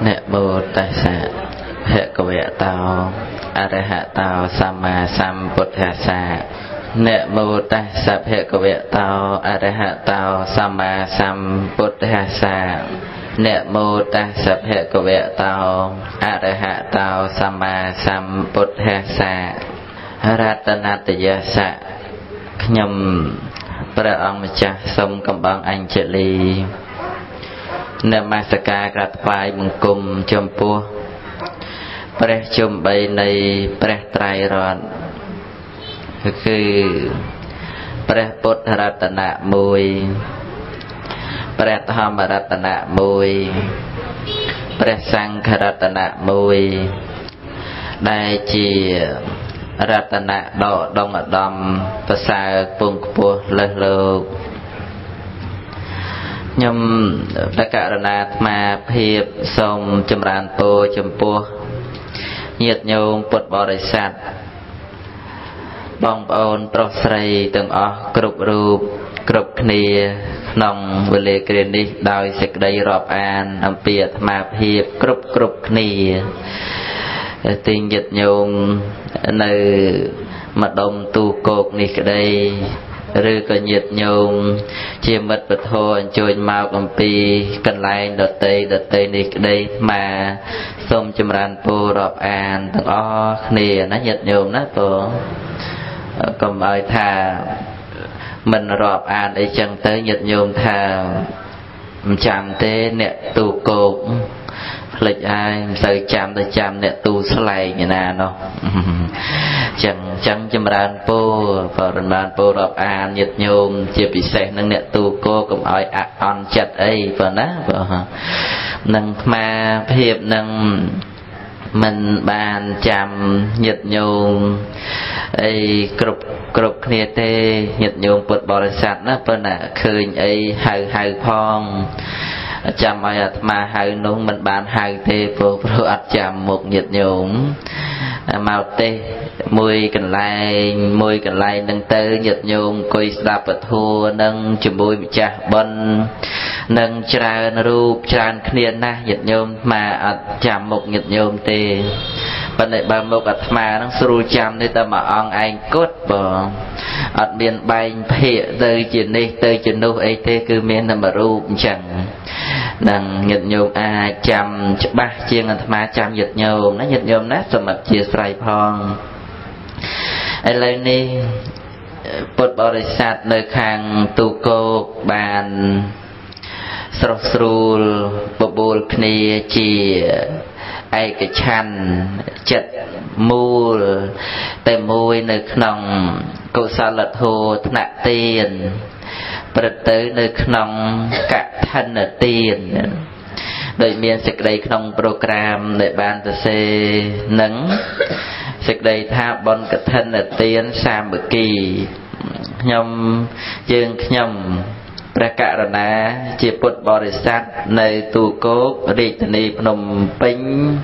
Nè mô tassa bhagavato arahato samma sambuddhassa. Nè mô tassa bhagavato arahato samma sambuddhassa. Nè mô tassa bhagavato arahato samma sambuddhassa. Ratanatayassa. ខ្ញុំព្រះអង្គម្ចាស់សូមកំបងអញ្ជលីនមស្ការក្រាបថ្វាយបង្គំចំពោះព្រះជុំបីនៃព្រះត្រៃរតន៍គឺព្រះពុទ្ធរតនៈ1ព្រះធម្មរតនៈ1ព្រះសង្ឃរតនៈ1ដែលជារតនៈដកដងឧត្តមប្រសើរពងខ្ពស់លើសលោកខ្ញុំព្រះករុណាអាត្មាភាពសូមចម្រើនពរចំពោះញាតិញោមពុទ្ធបរិស័ទបងប្អូនប្រុសស្រីទាំងអស់គ្រប់រូបគ្រប់គ្នាក្នុងវេលាគ្រានេះដោយសេចក្តីរាប់អានអំពីអាត្មាភាពគ្រប់គ្នាទីញាតិញោមនៅម្ដុំទូគោកនេះក្តីឬក៏ញាតិញោមជាមិត្តពធអញ្ជើញមកអំពីកន្លែងដតីនេះក្តីមកសូមចម្រើនពររាប់អានទាំងអស់គ្នាណាញាតិញោមណាបងកុំឲ្យថាមិនរាប់អានអីចឹងទៅញាតិញោមថាមិនចាំទេអ្នកទូគោកផ្លេចហើយមិនសូវចាំទៅចាំអ្នកទូស្លែងណានោះចឹងចម្រើនពរបរិមាណពររាប់អានញាតិញោមជាពិសេសនឹងអ្នកទូគោកុំឲ្យអន់ចិត្តអីប៉ុណ្ណានឹងអាត្មាភាពនឹងមិនបានចាំញាតិញោមអីគ្រប់គ្នាទេញាតិញោមពុទ្ធបរិស័ទណាប៉ុន្តែឃើញអីហៅផងចាំឲ្យអាត្មាហៅនោះមិនបានហៅទេព្រោះអត់ចាំមុខញាតិញោមមកទេមួយកន្លែងនឹងទៅញាតិញោមអង្គុយស្ដាប់ពធនឹងជាមួយម្ចាស់បុណ្យនឹងច្រើនរូបច្រើនគ្នាណាស់ញាតិញោមមកអត់ចាំមុខញាតិញោមទេប៉ុន្តែបើមុខអាត្មានឹងស្រួលចាំទេតែមួយអង្គឯងគត់បងអត់មានបែងភាកទៅជានេះទៅជានោះអីទេគឺមានតែមួយរូបអញ្ចឹងនឹងញាតិញោមអាចចាំច្បាស់ជាងអាត្មាចាំញាតិញោមណាញាតិញោមណាសូមអធិស្ឋានផងឥឡូវនេះពុទ្ធបរិស័ទនៅខាងទូគោកបានស្រស់ស្រួលបបួលគ្នាជាឯកច្ឆន្ទចិត្តមូលតែមួយនៅក្នុងកុសលធម៌ថ្នាក់ទានប្រទៅនៅក្នុងកឋិនទានដោយមានសេចក្តីក្នុងប្រូក្រាមដែលបានសរសេរនឹងសេចក្តីថាបុណ្យកឋិនទានសាមគ្គីខ្ញុំព្រះករុណាជាពុទ្ធបរិស័ទនៅទូគោករាជធានីភ្នំពេញ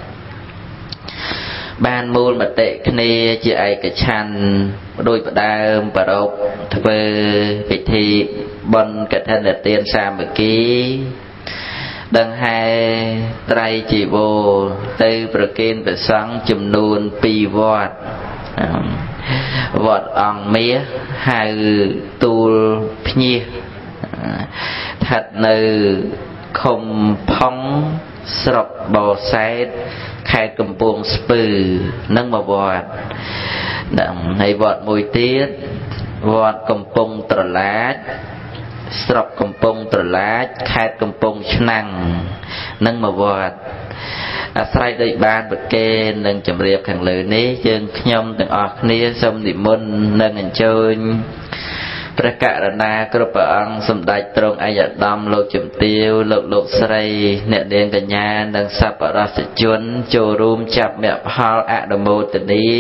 បានមូលមតិគ្នាជាឯកច្ឆន្ទដោយផ្ដើមប្រពធ្វើពិធីបុណ្យកឋិនទានសាមគ្គីដង្ហែត្រៃជីវរទៅប្រគេនព្រះសង្ឃចំនួន2វត្តវត្តអង្គមាសហៅទូលភ្ញៀសស្ថិតនៅឃុំផុងស្រុកបរសែតខេត្តកំពង់ស្ពឺនឹងមួយវត្តហើយវត្តមួយទៀតវត្តកំពង់ត្រឡាចស្រុកកំពង់ត្រឡាចខេត្តកំពង់ឆ្នាំងនឹងមួយវត្តអាស្រ័យដោយបានប្រកេននឹងជម្រាបខាងលើនេះយើងខ្ញុំទាំងអស់គ្នាសូមនិមន្តនិងអញ្ជើញព្រះករុណាគ្រប់ព្រះអង្គសម្ដេចទ្រង់ឯកឧត្តមលោកជំទាវលោកស្រីអ្នកនាងកញ្ញានិងសប្បុរសជនចូលរួមចាប់មគ្គផលអនុមោទនា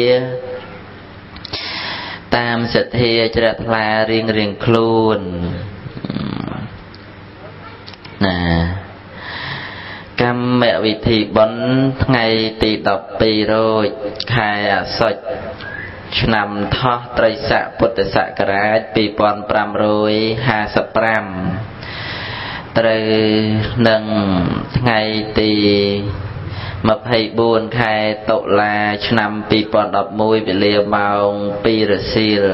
តាមសទ្ធាជ្រះថ្លារៀងខ្លួនណាកម្មវិធីបុណ្យថ្ងៃទី12រោចខែអាសត់ឆ្នាំថោះត្រីស័កពុទ្ធសករាជ2555ត្រូវនឹងថ្ងៃទី 24 ខែតុលាឆ្នាំ2011វេលាម៉ោង 2 រសៀល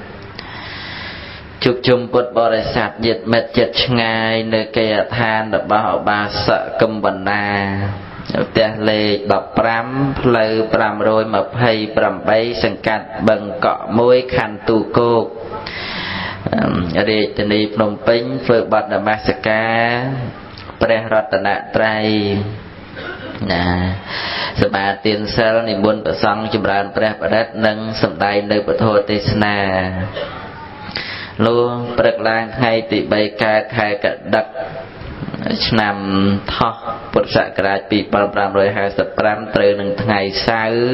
ជួបជុំពុទ្ធបរិស័ទញាតិមិត្តជិតឆ្ងាយនៅគេហដ្ឋានរបស់ឧបាសកកឹមបណ្ណាផ្ទះលេខ 15 ផ្លូវ 528 សង្កាត់បឹងកក់ 1 ខណ្ឌទូគោក រាជធានីភ្នំពេញធ្វើបទនមស្ការព្រះរតនត្រ័យសមាទានសិលនិមន្តព្រះសង្ឃចម្រើនព្រះបរិត្តនិងសម្ដែងនៅពធទេសនាលុះព្រឹកឡើងថ្ងៃទី 3 កើតខែកដិកឆ្នាំថោះពុទ្ធសករាជ 2555 ត្រូវនឹងថ្ងៃសៅរ៍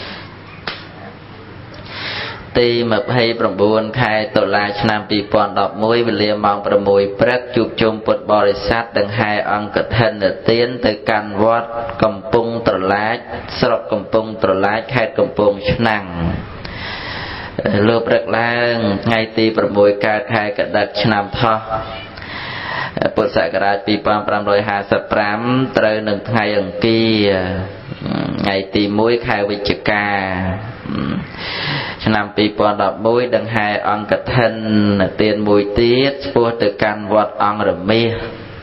ទី 29 ខែតុលាឆ្នាំ 2011 វេលាម៉ោង 6 ព្រឹកជួបជុំពុទ្ធបរិស័ទដង្ហែអង្គកឋិនទានទៅកាន់វត្តកំពង់ត្រឡាចស្រុកកំពង់ត្រឡាចខេត្តកំពង់ឆ្នាំងលើព្រឹកឡើងថ្ងៃទី 6 កើតខែកដិកឆ្នាំថោះពុទ្ធសករាជ 2555 ត្រូវនឹងថ្ងៃអង្គារថ្ងៃទី 1 ខែវិច្ឆិកាឆ្នាំ 2011 ដង្ហែអង្គកឋិនទានមួយទៀតឆ្ពោះទៅកាន់វត្តអង្គរមាស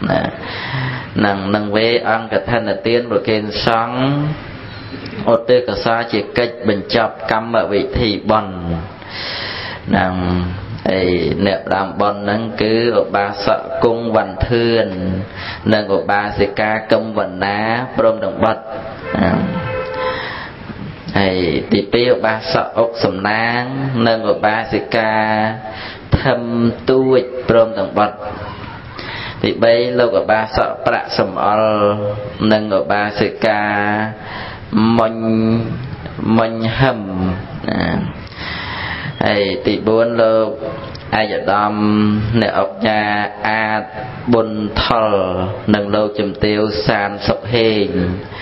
នឹងវេអង្គកឋិនទានប្រគេនសង្ឃឧទ្ទិសកុសលជាកិច្ចបញ្ចប់កម្មវិធីបុណ្យនឹងអ្នកផ្ដើមបុណ្យហ្នឹងគឺឧបាសកគង់វណ្ណធឿននិងឧបាសិកាកឹមវណ្ណាព្រមទាំងបុត្រហើយទី 2 ឧបាសកអុកសំណាងនិងឧបាសិកាធំទួចព្រមទាំងបុត្រទី 3 លោកឧបាសកប្រាក់សំអល់និងឧបាសិកាមុញហឹមហើយទី 4 លោកអាយដាមអ្នកអុកញ៉ាអាចប៊ុនថលនិងលោកជំទាវសានសុខហេង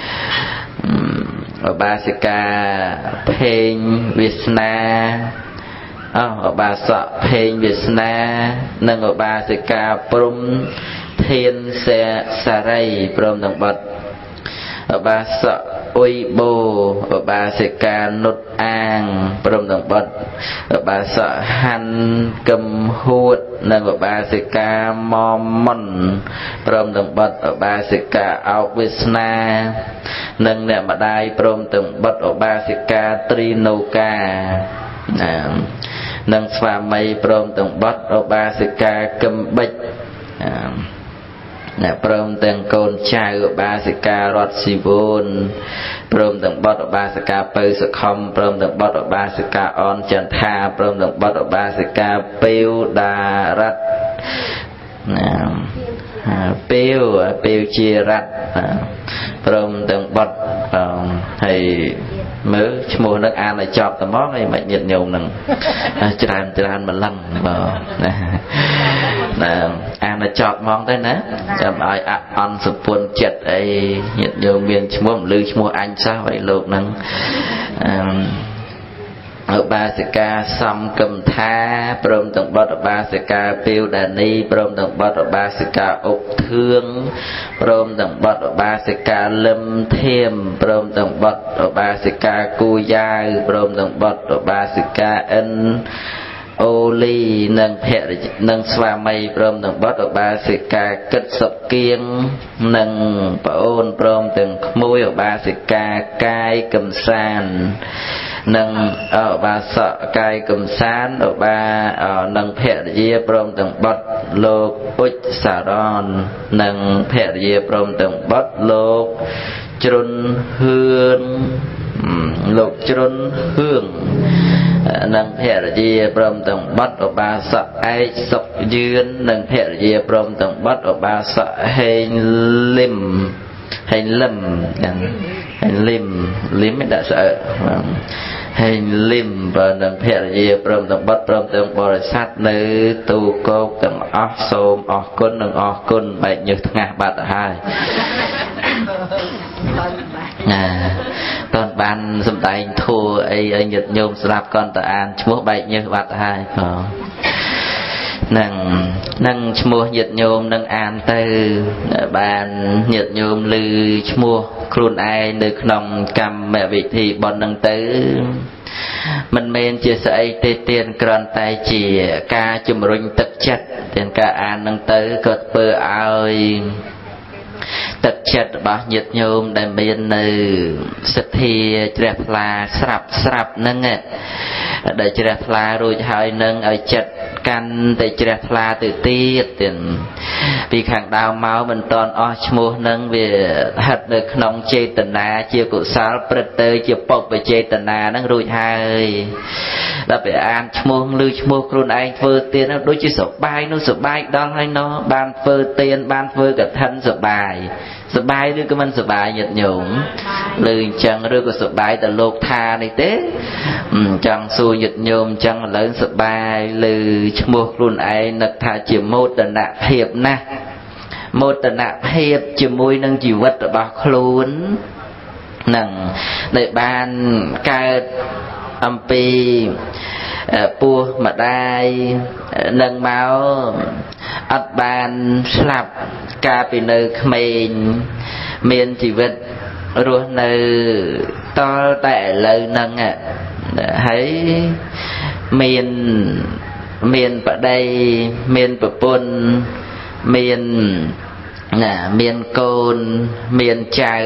ឧបាសិកាភេងវាសនាឧបាសកភេងវាសនានិងឧបាសិកាព្រំធានសារីព្រមទាំងបុត្រឧបាសកអ៊ុយបូឧបាសិកានុតអាងព្រមទាំងបុត្រឧបាសកហាន់កឹមហួតនិងឧបាសិកាម៉មមុនព្រមទាំងបុត្រឧបាសិកាអោកវាសនានិងអ្នកម្ដាយព្រមទាំងបុត្រឧបាសិកាត្រីណូកានិងស្វាមីព្រមទាំងបុត្រឧបាសិកាកឹមបិចអ្នកព្រមទាំងកូនចៅឧបាសិការតស៊ីវូនព្រមទាំងបុត្រឧបាសិកាពៅសខំព្រមទាំងបុត្រឧបាសិកាអនចន្ទថាព្រមទាំងបុត្រឧបាសិកាពេវដារតពេវជារតព្រមទាំងបុត្រហើយមើលឈ្មោះនឹងអានឲ្យចប់តែមកឯមិនញាតញោមនឹងច្រើនម្លឹងណាអានឲ្យចប់ហ្មងទៅណាចាំឲ្យអន់សុពន្ធចិត្តអីញាតញោមមានឈ្មោះឮឈ្មោះអញសោះឲ្យលោកនឹងឧបាសិកាសំកឹមថាព្រមទាំងបុត្រឧបាសិកាពាវដានីព្រមទាំងបុត្រឧបាសិកាអុកធឿងព្រមទាំងបុត្រឧបាសិកាលឹមធៀមព្រមទាំងបុត្រឧបាសិកាគូយ៉ាវព្រមទាំងបុត្រឧបាសិកាអិនអូលីនិងភរិយានិងស្វាមីព្រមទាំងបុត្រឧបាសិកាគិតសុគៀងនិងប្អូនព្រមទាំងក្មួយឧបាសិកាកាយកំសាននិងឧបាសកកាយកំសាននិងភរិយាព្រមទាំងបុត្រលោកអ៊ុចសារននិងភរិយាព្រមទាំងបុត្រលោកជ្រុនហឿងនិងភរិយាព្រមទាំងបុត្រឧបាសកឯកសុកយឿននិងភរិយាព្រមទាំងបុត្រឧបាសកហេងលឹមមិនដាក់ស្អើហេងលឹមបើនឹងភរិយាព្រមទាំងបុត្រព្រមទាំងបរិស័ទនៅទូគោកទាំងអស់សូមអរគុណនិងអរគុណបែកញើសថ្ងាសបាត់ទៅហើយតើបានសម្ដែងធัวអីឲ្យញាតិញោមស្ដាប់គាត់ទៅអានឈ្មោះបែកញើសបាត់ទៅហើយនឹងឈ្មោះញាតិញោមនឹងអានទៅបានញាតិញោមឮឈ្មោះខ្លួនឯងនៅក្នុងកម្មវិធីបន់នឹងទៅមិនមែនជាស្អីទេទៀតគ្រាន់តែជាការជំរុញទឹកចិត្តទាំងការអាននឹងទៅក៏ធ្វើឲ្យទឹកចិត្តរបស់ញាតិញោមដែលមាននៅសទ្ធាជ្រះថ្លាស្រាប់ហ្នឹងដែលជ្រះថ្លារួចហើយនឹងឲ្យចិត្តកាន់តែជ្រះថ្លាទៅទៀតពីខាងដើមមកមិនតន់អស់ឈ្មោះនឹងវាហិតនៅក្នុងចេតនាជាកុសលព្រឹត្តទៅជាពុព្វចេតនានឹងរួចហើយដល់ពេលអានឈ្មោះឬឈ្មោះខ្លួនឯងធ្វើទានដូចជាសប្បាយនោះសប្បាយដល់ហើយណោះបានធ្វើទានបានធ្វើកឋិនសប្បាយឬក៏មិនសប្បាយញាតិញោមឬអញ្ចឹងឬក៏សប្បាយតែលោកថានេះទេចង់សួរញាតិញោមអញ្ចឹងឥឡូវសប្បាយឬឈ្មោះខ្លួនឯងនឹកថាជាមោទនភាពណាស់មោទនភាពជាមួយនឹងជីវិតរបស់ខ្លួននឹងដែលបានកើតអំពីពោះម្ដាយនឹងមកអត់បានស្លាប់កាលពីនៅក្មេងមានជីវិតរស់នៅតលតែឥឡូវហ្នឹងហើយមានប្តីមានប្រពន្ធមានកូនមានចៅ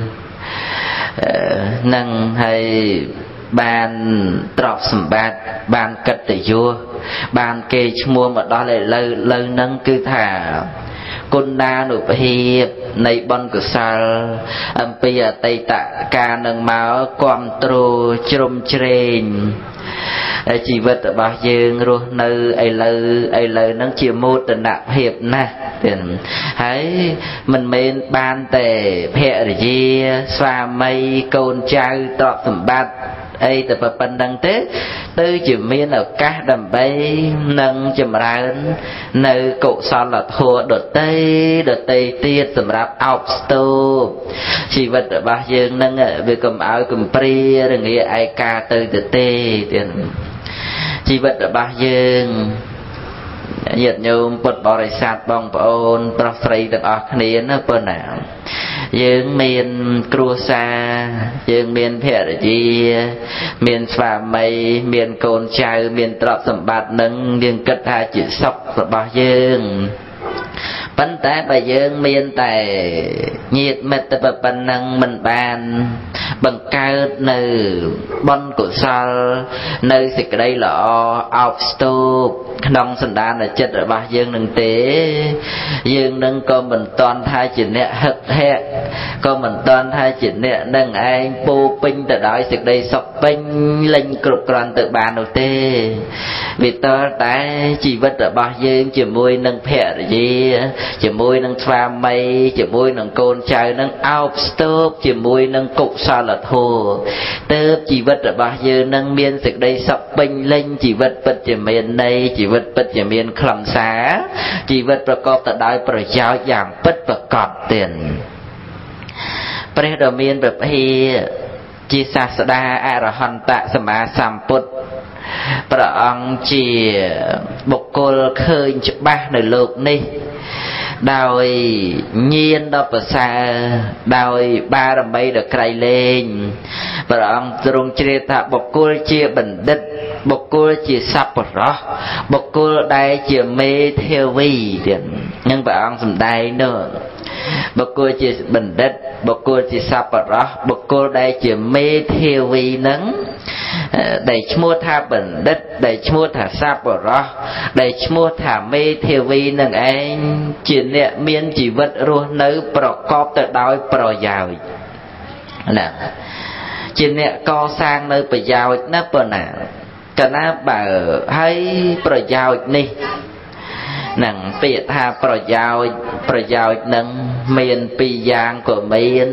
នឹងហើយបានទ្រព្យសម្បត្តិបានកិត្តិយសបានគេឈ្មោះមកដល់ឥឡូវហ្នឹងគឺថាគុណានុភាពនៃបុណ្យកុសលអំពីអតីតកាលនឹងមកគ្រប់គ្រងជ្រុំជ្រែងជីវិតរបស់យើងរស់នៅឥឡូវហ្នឹងជាមោទនភាពណាស់ទៀតហើយមិនមែនបានតែភរិយាស្វាមីកូនចៅទ្រព្យសម្បត្តិអីតែប៉ុណ្្នឹងទេទៅជាមានឱកាសដើម្បីនឹងចម្រើននៅកុសលធម៌ដតីទៀតសម្រាប់អោបស្ទូបជីវិតរបស់យើងនឹងវាកុំឲ្យកំព្រារងាឯកាទៅទេទៀតជីវិតរបស់យើងញាតិញោមពុទ្ធបរិស័ទបងប្អូនប្រុសស្រីទាំងអស់គ្នាណាប៉ុណ្ណាយើងមានគ្រួសារយើងមានភរិយាមានស្វាមីមានកូនចៅមានទ្រព្យសម្បត្តិនឹងយើងគិតថាជាសុខរបស់យើងប៉ុន្តែបើយើងមានតែញាតិមិត្តតែប៉ុណ្ណឹងមិនបានបង្កើតនៅបុណ្យកុសលនៅសេចក្តីល្អអោបស្ទូបក្នុងសន្តានចិត្តរបស់យើងនឹងទេយើងនឹងក៏មិនតាន់ថាជាអ្នកហឹកហាក់ក៏មិនតាន់ថាជាអ្នកនឹងឯងពោពេញទៅដោយសេចក្តីសុខពេញលេញគ្រប់គ្រាន់ទៅបាននោះទេវាតើតែជីវិតរបស់យើងជាមួយនឹងភរិយាជាមួយនឹងស្វាមីជាមួយនឹងកូនចៅនឹងអោបស្ទូបជាមួយនឹងកុសលធម៌ទើបជីវិតរបស់យើងនឹងមានសេចក្តីសុខពេញលេញជីវិតពិតជាមានន័យជីវិតពិតជាមានខ្លឹមសារជីវិតប្រកបទៅដោយប្រយោជន៍យ៉ាងពិតប្រាកដទៀតព្រះដ៏មានព្រះភិជាសាស្តាអរហន្តសម្មាសម្ពុទ្ធព្រះអង្គជាបុគ្គលឃើញច្បាស់នៅលោកនេះដោយញាណដ៏ប្រសើរដោយបារមីដ៏ក្រៃលែងព្រះអង្គទ្រង់ជ្រាបថាបុគ្គលជាបណ្ឌិតបុគ្គលជាសប្បុរសបុគ្គលដែលជាមេធាវីទៀតនឹងព្រះអង្គសម្ដែងនោះបុគ្គលជាបណ្ឌិតបុគ្គលជាសប្បុរសបុគ្គលដែលជាមេធាវីនឹងដែលឈ្មោះថាបណ្ឌិតដែលឈ្មោះថាសប្បុរសដែលឈ្មោះថាមេធាវីនឹងឯងជាអ្នកមានជីវិតរស់នៅប្រកបទៅដោយប្រយោជន៍ណាជាអ្នកកសាងនៅប្រយោជន៍ណាប៉ុណ្ណាកាលណាបើហើយប្រយោជន៍នេះនឹងពាក្យថាប្រយោជន៍នឹងមាន2យ៉ាងក៏មាន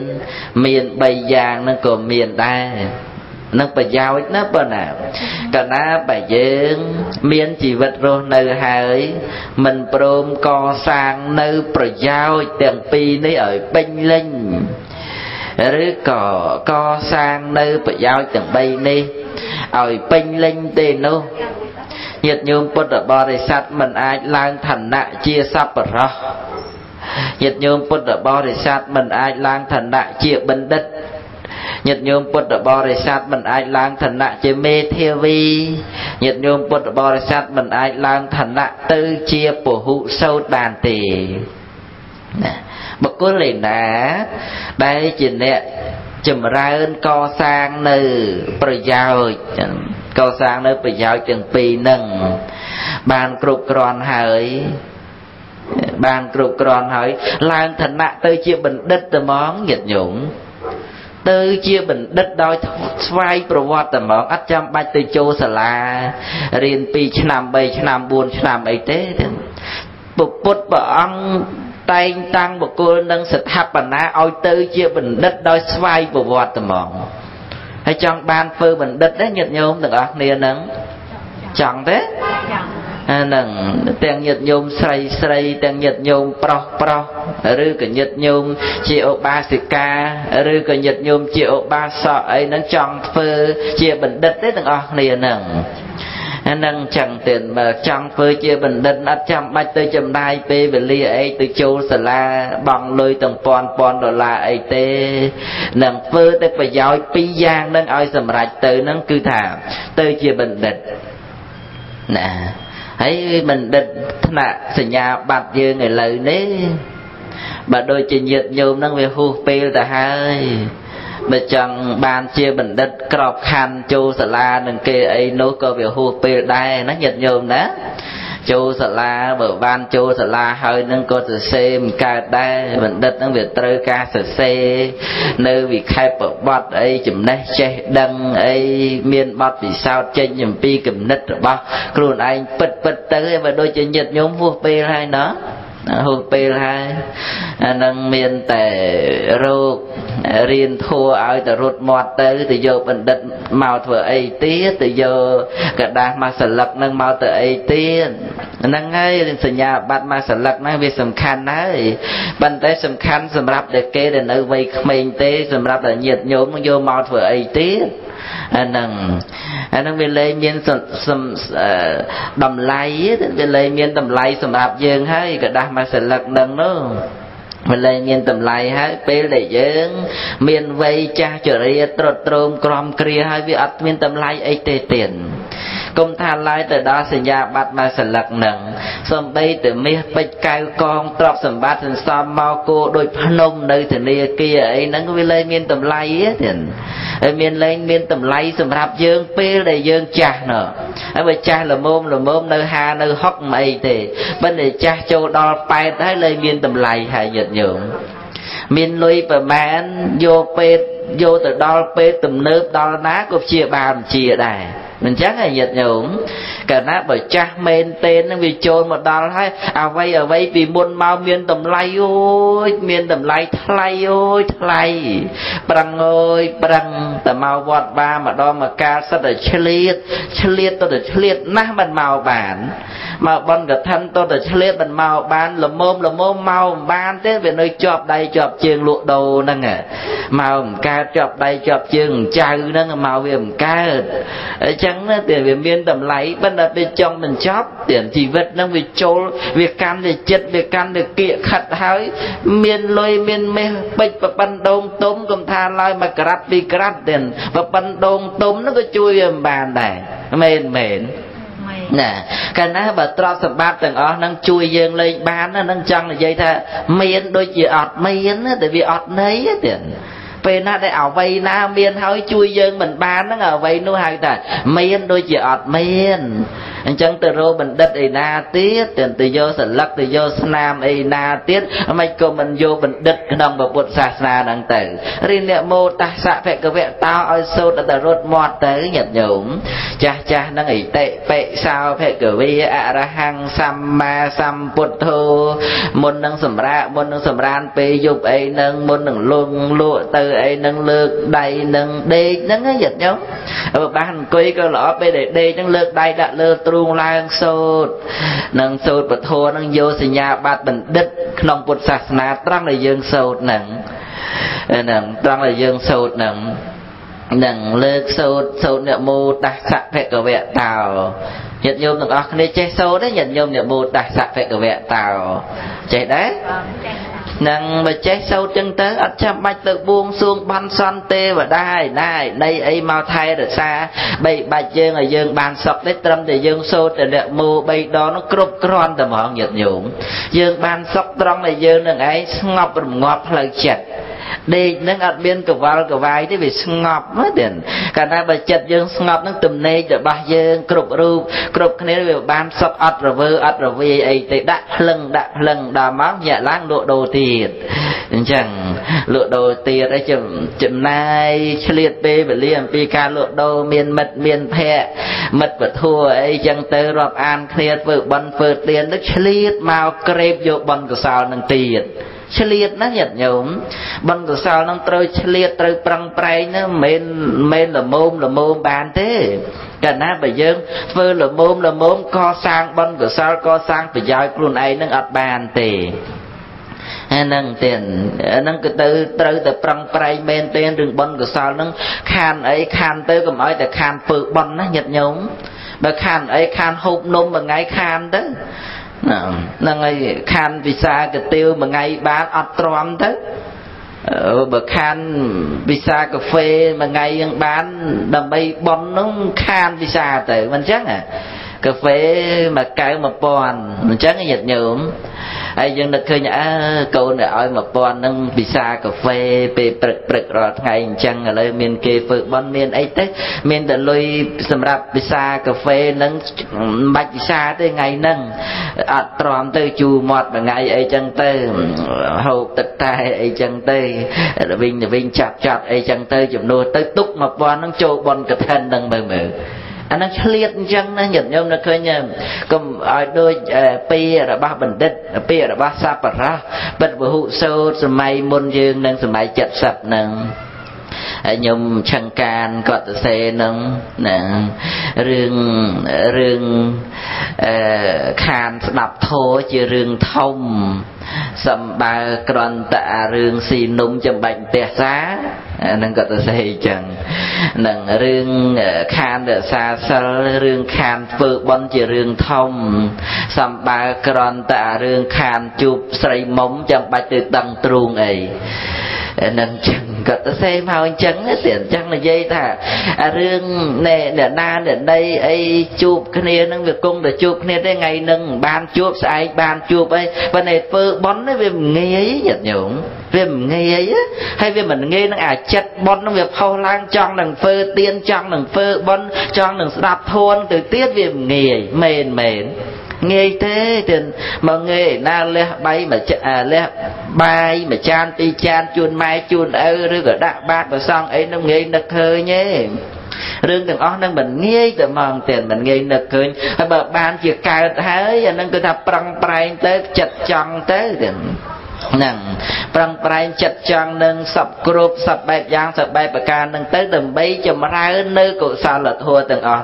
3យ៉ាងនឹងក៏មានដែរនឹងប្រយោជន៍ណាប៉ុណ្ណាកាលណាបើយើងមានជីវិតរស់នៅហើយមិនព្រមកសាងនៅប្រយោជន៍ទាំងពីរនេះឲ្យពេញលេញឬក៏កសាងនៅប្រយោជន៍ទាំង3នេះឲ្យពេញលេញទេនោះញាតិញោមពុទ្ធបរិស័ទមិនអាចឡើងឋានៈជាសប្បុរស nhiệt nhôm Phật bò để sát mình ai lang thần đại chia bình đất nhiệt nhôm Phật bò để sát mình ai lang thần đại chia mê thiê vi nhiệt nhôm Phật bò để sát mình ai lang thần đại tư chia bổ hụ sâu đàn tỳ bậc cố lì ná đây chỉ nè chùm ra ơn co sang nơiประโยชน์co sang nơiประโยชน์chừng pi nâng ban cục tròn hỏi ban cục tròn hỏi lang thần nạ tư chia bình đất từ món nhiệt nhũng tư chia bình đất đôi xoay pro vọt từ món ắt trăm bạch từ châu sả la riêng pi năm bảy năm buôn năm ấy thế bục bút bờ ăn tay tăng một cô nâng sạch hấp bản ná ôi tư chia bình đất đôi xoay pro vọt từ món hay trong ban phơ bình đất đấy nhiệt nhung được không nia nâng chẳng thế nâng tiền nhiệt nhung sray sray tiền nhiệt nhung pro rư cái nhiệt nhung triệu ba sika rư cái nhiệt nhung triệu ba sọ ấy nó chọn phơ chia bình đất đấy đừng nè nâng chẳng tiền mà chọn phơ chia bình đất ắt trăm bạch tới chấm đai pe về lia ấy từ châu sả la bằng lôi từng pon đô la ấy tê nâng phơ tới phải giỏi pi giang nâng ai sầm rạch từ nâng cư thả tới chia bình đất nè thấy mình định nè sinh nhà bạch dương ngày lời nế bà đôi chị nhiệt nhôm nâng về hù pê ta hai bà chẳng bàn chia bình đất crop khăn châu sả la nâng kê ấy nấu cơ về hù pê đây nó nhiệt nhôm đó châu sả la bờ ban châu sả la hơi nâng cô sả xê mình ca đây bình đất nâng về trơ ca sả xê nơi vì khai bờ bọt ấy chùm nét che đăng ấy miên bọt vì sao chênh nhầm pi cầm nít rồi bó kruôn anh bật tới và đôi chân nhiệt nhóm vua pê hai nó hô pê hai nâng miên tệ rô riêng thua ai từ rụt mọt tới từ vô bình đất màu thừa ấy tía từ vô cả đá mà sả lật nâng màu từ ấy tía nâng ấy sinh nhà bắt mà sả lật nâng vì sầm khăn ấy bần tế sầm khăn sầm rạp để kê để nơi vây mình tế sầm rạp để nhiệt nhóm vô màu thừa ấy tía nâng vì lấy miên sầm đầm lay vì lấy miên đầm lay sầm rạp dương hay cả đá mà sả lật nâng nó mình lên miền tầm lại hay pe để dưỡng miền vây cha trở đi trộn trộn crom kia hay vì ắt miền tầm lại ấy tê tiền công than lại từ đó sinh ra bắt mà sờ lật nặng xong đây từ mi bạch cao con trọc sầm bát thành xóm mau cô đôi phnom nơi từ nia kia ấy nó vì lên miền tầm lại á tiền miền lên miền tầm lại sầm rạp dương pe để dương cha nữa ấy bây cha là môm nơi hà nơi hóc mày thì bên này cha châu đo bay tới lên miền tầm lại hay nhật nhượng miền lui và man vô pe vô từ đo pe tầm nước đo ná của chia bàn chia đài mình chắc là nhiệt nhũng cả nát bởi cha men tên nó vì trôn một đo hay ở vây vì buôn mau miền tầm lay ôi miền tầm lay thay ôi thay bằng ơi bằng tầm mau vọt ba mà đo mà ca sát ở chliết tôi được chliết nát bằng màu bản mà bọn cả thân tôi được chliết bằng màu bản là môm màu bản thế về nơi chọp đây chọp trường lụa đồ nâng à màu ca chọp đây chọp trường chào nâng màu viêm ca chẳng nó tiền về miền tầm lấy bên là bên trong mình chóp tiền chỉ vật nó vì trôi việc can để chết việc can để kia khật hơi miền lôi miền mê bịch và ban đông tôm cầm tha lai mà cắt vì cắt tiền và ban đông tôm nó có chui vào bàn này mền nè cái này bà trọ sập bát từng ó năng chui dương lên bán nó năng chăng là dây tha miền đôi chỉ ọt miền tại vì ọt nấy tiền về na để ảo vây na miên hỏi chui dương mình bán nó ở vây nuôi hai ta miên đôi chỉ ọt miên anh chẳng từ rô mình đất ấy na tiết tiền từ vô sẵn lắc từ vô nam ấy na tiết mấy cô mình vô mình đất đồng vào bột sạc na đăng tử riêng nè mô ta xạ phẹ cơ vẹn tao oi sốt đã rốt mọt tới nhật nhũng cha nó nghỉ tệ pệ sao phẹ cơ vi ạ ra hăng xăm ma xăm bột thô môn nâng sầm ran pê dục ấy nâng môn nâng luôn lụa từ ấy nâng lược đầy nâng đê nâng nhật nhũng bán quý cơ lõ pê để đê nâng lược đầy đã lược ruông lang sốt nâng sốt bật thô nâng vô sinh nhà bát bình đích nông bột sạc ná trăng là dương sốt nâng trăng là dương sốt nâng lược sốt nhẹ mô ta sạc phép của vẹn tàu nhật nhôm nâng ọc này chế sốt đấy nhật nhôm nhẹ mô ta sạc phép của vẹn tàu chế đấy năng mà chết sâu chân tới ắt chăm bạch tự buông xuống ban son tê và đai này đây ấy mau thay được xa bị bạch dương ở dương bàn sọc đấy trâm để dương sâu để đẹp mù bây đó nó cướp con tầm hòn nhiệt nhũng dương bàn sọc trong này dương đừng ấy ngọc ngọt lời chật đi nâng ắt biên của vai thế vì ngọt mất tiền cả na bà chật dương ngọt nó tùm nê để bà dương cướp ru cướp cái này vì bàn sọc ắt rồi vì ấy thì đã lưng đà máu nhẹ láng lộ đồ tiền chẳng lộ đồ tiền ấy chùm nay liệt bê và liền pi ca lộ đồ miền mật miền phe mật và thua ấy chẳng tới rộp an khliệt vợ bần phượt tiền nó liệt màu krep vô bần của sao nâng tiền liệt nó nhật nhổm bần của sao nâng trôi liệt trôi prăng pray nó men là môn bàn thế cả na bà dương vơ là môn co sang bần của sao co sang phải giao luôn ấy nâng ọt bàn tề nâng tiền nâng cái từ prăng pray men tiền rừng bần của sao nâng khan ấy khan tới cầm ấyแต่khan phự bần nó nhật nhổm bà khan ấy khan hộp nôm mà ngay khan đó nâng ấy khan vì xa cái tiêu mà ngay bán ọt tròn thế bà khan visa cà phê mà ngay bán đầm bay bom nó khan visa tới mình chắc à cà phê mà cài một pòn mình chắc cái nhiệt nhượng ai dân được khơi nhã câu này ở một pòn nâng visa cà phê về bực rồi ngày chăng ở đây miền kề phượng bon miền ấy tết miền đã lôi sầm rạp visa cà phê nâng bạch visa tới ngày nâng tròn tới chù mọt mà ngày ấy chăng tới hộp tật tai ấy chăng tới vinh chặt ấy chăng tới chụp nô tới túc một pòn nâng châu bon cật thân nâng bờ mờ anh nó liệt chân nó nhận nhôm nó khơi nhầm cầm ở đôi pi là ba bình định pi là ba sa para bật vào hụ sâu sầm môn dương nâng sầm chặt sập nâng nhôm chăng can cọt xe nâng rương khan đập thô chứ rương thông sầm ba con tạ rương xì nung chầm bệnh tè giá nâng cọt xe chẳng nâng rương khan để xa xa rương khan phự bón chứ rương thông sầm ba con tạ rương khan chụp xây móng chầm bạch từ tầng truông ấy nâng chẳng cất xe màu trắng tiền chẳng là dây thà rương nè na để đây ấy chụp cái này nâng việc cung để chụp này đây ngày nâng ban chụp sai ban chụp ấy và này phơ bón nó về nghe ấy nhật nhũng về nghe ấy hay về mình nghe nó chất bón nó việc hầu lang trong đằng phơ tiên trong đằng phơ bón trong đằng đạp thôn từ tiết về nghề mền nghe thế thì mà nghe na lẽ bay mà lẽ bay mà chan ti chan chuồn mai chuồn rồi cả đạ bát và xong ấy nó nghe nực hơi nhé rương từng ó nâng mình nghe từ mòn tiền mình nghe nực hơi bà ban chỉ cài thấy nâng cứ ta prăng pray tới chặt chăng tới thì nâng prăng pray chặt chăng nâng sập group sập bài giang sập bài bạc ca nâng tới từng bay cho mà ra nơi cổ sao là thua từng ó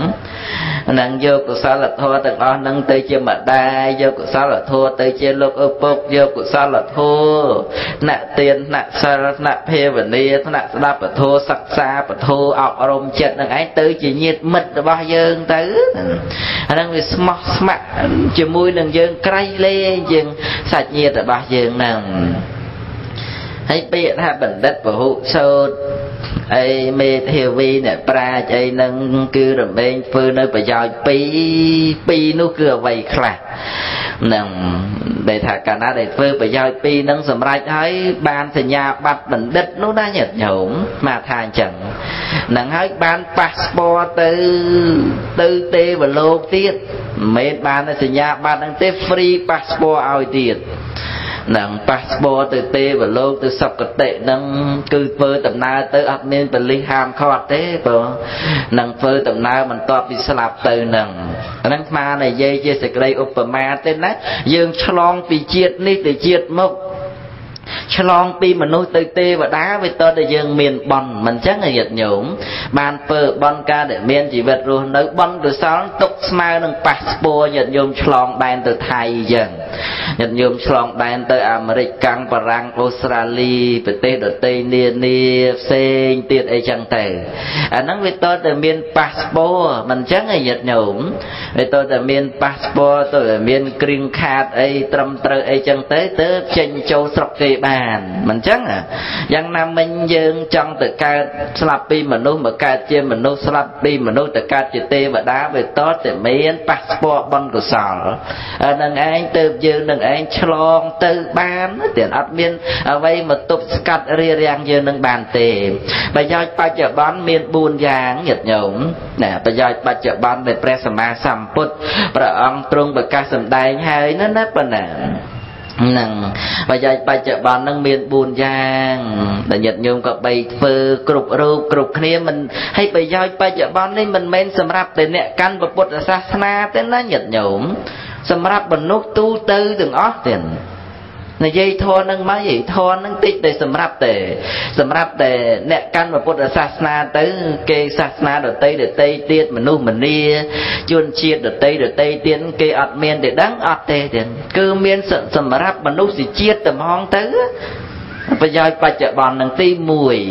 nâng vô của sao là thua từng ó nâng tới chưa mà đai vô của sao là thua tới chưa lúc ơ bốc vô của sao là thua nạ tiền nạ sa nạ phê và nia nạ đáp và thua sắc xa và thua ọc rôm chết nâng ấy tới chỉ nhiệt mít rồi bao dương tới nâng vì smart chỉ mùi nâng dương cray lê dương sạch nhiệt rồi bao dương nâng hãy biết ha bình đất và hụ sâu ai mê theo vi nè pra chạy nâng kêu rồi bên phương nơi bà dòi pi nó cứ vậy khả nâng để thả cả ná để phương bà dòi pi nâng sầm rạch hỏi ban thì nhà bắt bình đất nó đã nhật nhổm mà thà chẳng nâng hỏi ban passport từ tê và lô tiết mấy ban thì nhà bắt nâng tê free passport ao tiết nâng passport từ tê và lô từ sọc cật tệ nâng cư phơ tầm na tới ấp nên từ ly hàm khó thế bro nâng phơ tầm na mình toa bị slap từ nâng ma này dây chia sẻ đây upama tên nát dương chlong bị chiết ní từ chiết mốc ฉลองปีมนุษย์ទៅទេវតាវាតតែយើងមានបន់មិនចឹងញាតិញោមបានធ្វើបន់ការដែលមានជីវិតរស់នៅបន់កុសលទុកស្មើនឹងប៉ាសពតញាតិញោមឆ្លងដែនទៅថៃចឹងញាតិញោមឆ្លងដែនទៅអាមេរិកកាំងបារាំងអូស្ត្រាលីប្រទេសដទៃនានាផ្សេងទៀតអីចឹងទៅអាហ្នឹងវាតតែមានប៉ាសពតមិនចឹងឯញាតិញោមវាតតែមានប៉ាសពតទៅមានគ្រីងខាតអីត្រឹមត្រូវអីចឹងទៅចេញចូលស្រុកគេបានមិនចឹងយ៉ាងណាមិញយើងចង់ទៅកើតស្លាប់ពីមនុស្សមកកើតជាមនុស្សស្លាប់ពីមនុស្សទៅកើតជាទេវតាវាតតែមានប៉ាសពតបុណ្យកុសលនឹងឯងទៅយើងនឹងឯងឆ្លងទៅបានតែអត់មានអ្វីមកទប់ស្កាត់រារាំងយើងនឹងបានទេប្រយោជន៍បច្ចុប្បន្នមាន4យ៉ាងញាតិញោមណាប្រយោជន៍បច្ចុប្បន្នដែលព្រះសម្មាសម្ពុទ្ធព្រះអង្គទ្រង់ប្រកាសសម្ដែងហើយណាប៉ុណ្ណានឹងប្រយោជន៍បច្ចុប្បន្ននឹងមាន4យ៉ាងដែលញាតិញោមក៏បីធ្វើគ្រប់រូបគ្រប់គ្នាមិនឲ្យប្រយោជន៍បច្ចុប្បន្ននេះមិនមែនសម្រាប់តែអ្នកកាន់ពុទ្ធសាសនាទេណាញាតិញោមសម្រាប់មនុស្សទូទៅទាំងអស់ទៀតនិយាយធម៌នឹងមកនិយាយធម៌នឹងតិចតែសម្រាប់តែអ្នកកាន់ពុទ្ធសាសនាទៅគេសាសនាដតីទៀតមនុស្សម្នាជនជាតិដតីទៀតគេអត់មានទេដឹងអត់ទេទៀតគឺមានសម្រាប់មនុស្សជាតិតែហ្មងទៅប្រយោជន៍បច្ចុប្បន្ននឹងទី1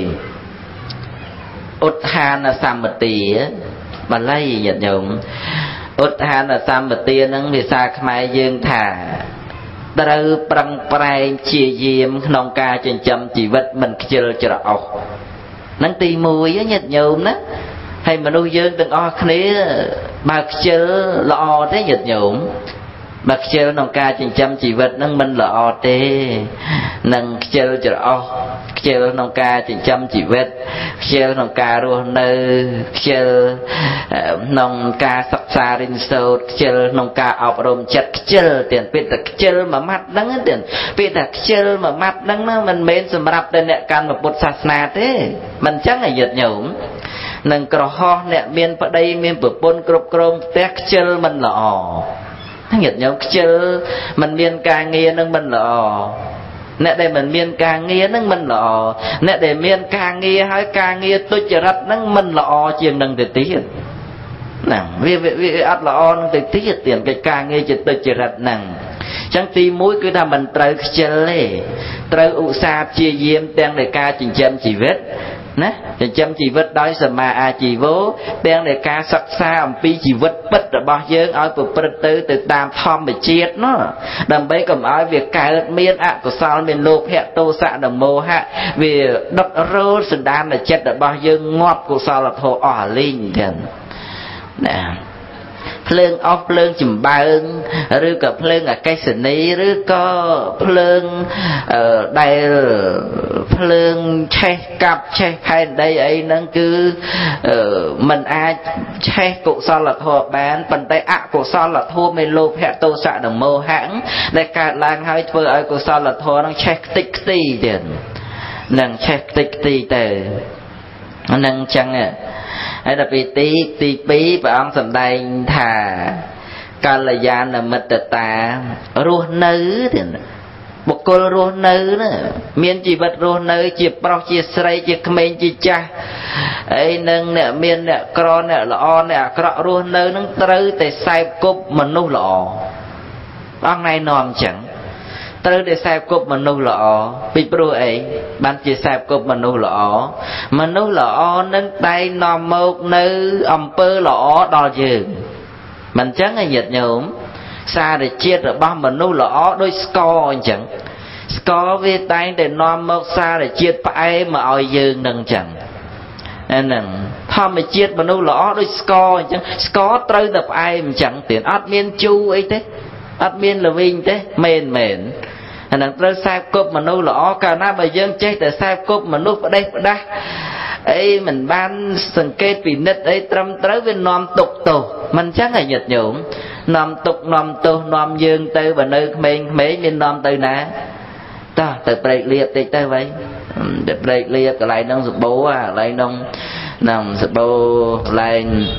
ឧទ្ធានសម្បទាបាលីញាតិញោមឧទ្ធានសម្បទានឹងភាសាខ្មែរយើងថាត្រូវប្រឹងប្រែងព្យាយាមក្នុងការចិញ្ចឹមជីវិតមិនខ្ជិលច្រអូសហ្នឹងទី1ញាតិញោមណាហើយមនុស្សយើងទាំងអស់គ្នាបើខ្ជិលល្អទេញាតិញោមបើខ្ជិលក្នុងការចិញ្ចឹមជីវិតហ្នឹងមិនល្អទេនឹងខ្ជិលច្រអូសខ្ជិលក្នុងការចិញ្ចឹមជីវិតខ្ជិលក្នុងការរស់នៅខ្ជិលក្នុងការសិក្សារៀនសូត្រខ្ជិលក្នុងការអប់រំចិត្តខ្ជិលទៀតពាក្យតែខ្ជិលមួយម៉ាត់ហ្នឹងទៀតពាក្យថាខ្ជិលមួយម៉ាត់ហ្នឹងមិនមែនសម្រាប់តែអ្នកកាន់ពុទ្ធសាសនាទេមិនចឹងឲ្យយល់ញោមនឹងក្រហោះអ្នកមានប្តីមានប្រពន្ធគ្រប់គ្រងផ្ទះខ្ជិលមិនល្អញាតិញោមខ្ជិលមិនមានការងារនឹងមិនល្អអ្នកដែលមិនមានការងារនឹងមិនល្អអ្នកដែលមានការងារហើយការងារទុច្ចរិតនឹងមិនល្អជាងនឹងទៅទៀតហ្នឹងវាអត់ល្អនឹងទៅទៀតកិច្ចការងារជាទុច្ចរិតហ្នឹងអញ្ចឹងទី1គឺថាមិនត្រូវខ្ជិលទេត្រូវឧស្សាហ៍ព្យាយាមទាំងនៃការចិញ្ចឹមជីវិតណាចិញ្ចឹមជីវិតដោយសម្មាអាជីវោទាំងនៃការសិក្សាអំពីជីវិតពិតរបស់យើងឲ្យប្រព្រឹត្តទៅតាមធម្មជាតិនោះដើម្បីកុំឲ្យវាកើតមានអកុសលមានលោភៈទោសៈនិងមោហៈវាដុតរោលសន្តានចិត្តរបស់យើងងាប់កុសលធម៌អស់លីងទៀតណាភ្លើងអស់ភ្លើងចំបើងឬក៏ភ្លើងអកេសនីឬក៏ភ្លើងដែលភ្លើងឆេះកាប់ឆេះផែនដីអីហ្នឹងគឺมันអាចឆេះកុសលធម៌បានប៉ុន្តែអកុសលធម៌មានលោភៈទោសៈនិងមោហៈដែលកើតឡើងហើយធ្វើឲ្យកុសលធម៌ហ្នឹងឆេះខ្ទេចខ្ទីទៀតនឹងឆេះខ្ទេចខ្ទីទៅហ្នឹងចឹងហើយដល់ទី2ព្រះអង្គសម្ដែងថាកល្យាណមិត្តតារស់នៅទៀតបុគ្គលរស់នៅណាមានជីវិតរស់នៅជាប្រុសជាស្រីជាក្មេងជាចាស់អីនឹងអ្នកមានអ្នកក្រអ្នកល្អអ្នកអាក្រក់រស់នៅនឹងត្រូវតែសែបគប់មនុស្សល្អអង្គណែនាំអញ្ចឹងត្រូវតែសែបគប់មនុស្សល្អពីព្រោះអីបានជាសែបគប់មនុស្សល្អមនុស្សល្អនឹងតែនាំមកនៅអំពើល្អដល់យើងមិនអញ្ចឹងឯញាតិញោមសារជាតិរបស់មនុស្សល្អដូចស្ករអញ្ចឹងស្ករវាតែងតែនាំមកសារជាតិផ្អែមមកឲ្យយើងនឹងអញ្ចឹងហ្នឹងធម្មជាតិមនុស្សល្អដូចស្ករអញ្ចឹងស្ករត្រូវតែផ្អែមអញ្ចឹងទៀតអត់មានជូរអីទេអត់មានល្វីងទេមែនអានឹងត្រូវសែបគប់មនុស្សល្អកាលណាបើយើងចេះតែសែបគប់មនុស្សផ្ដេសផ្ដាស់អីមិនបានសង្កេតពិនិត្យអីត្រឹមត្រូវវានាំទុកទោសមិនចឹងឯញាតិញោមនាំទុកនាំទោសនាំយើងទៅបើនៅក្មេងៗមាននាំទៅណាតោះទៅព្រែកលៀបតិចទៅវ៉ៃទៅព្រែកលៀបកន្លែងហ្នឹងសបោកន្លែងហ្នឹងសបោកកន្លែង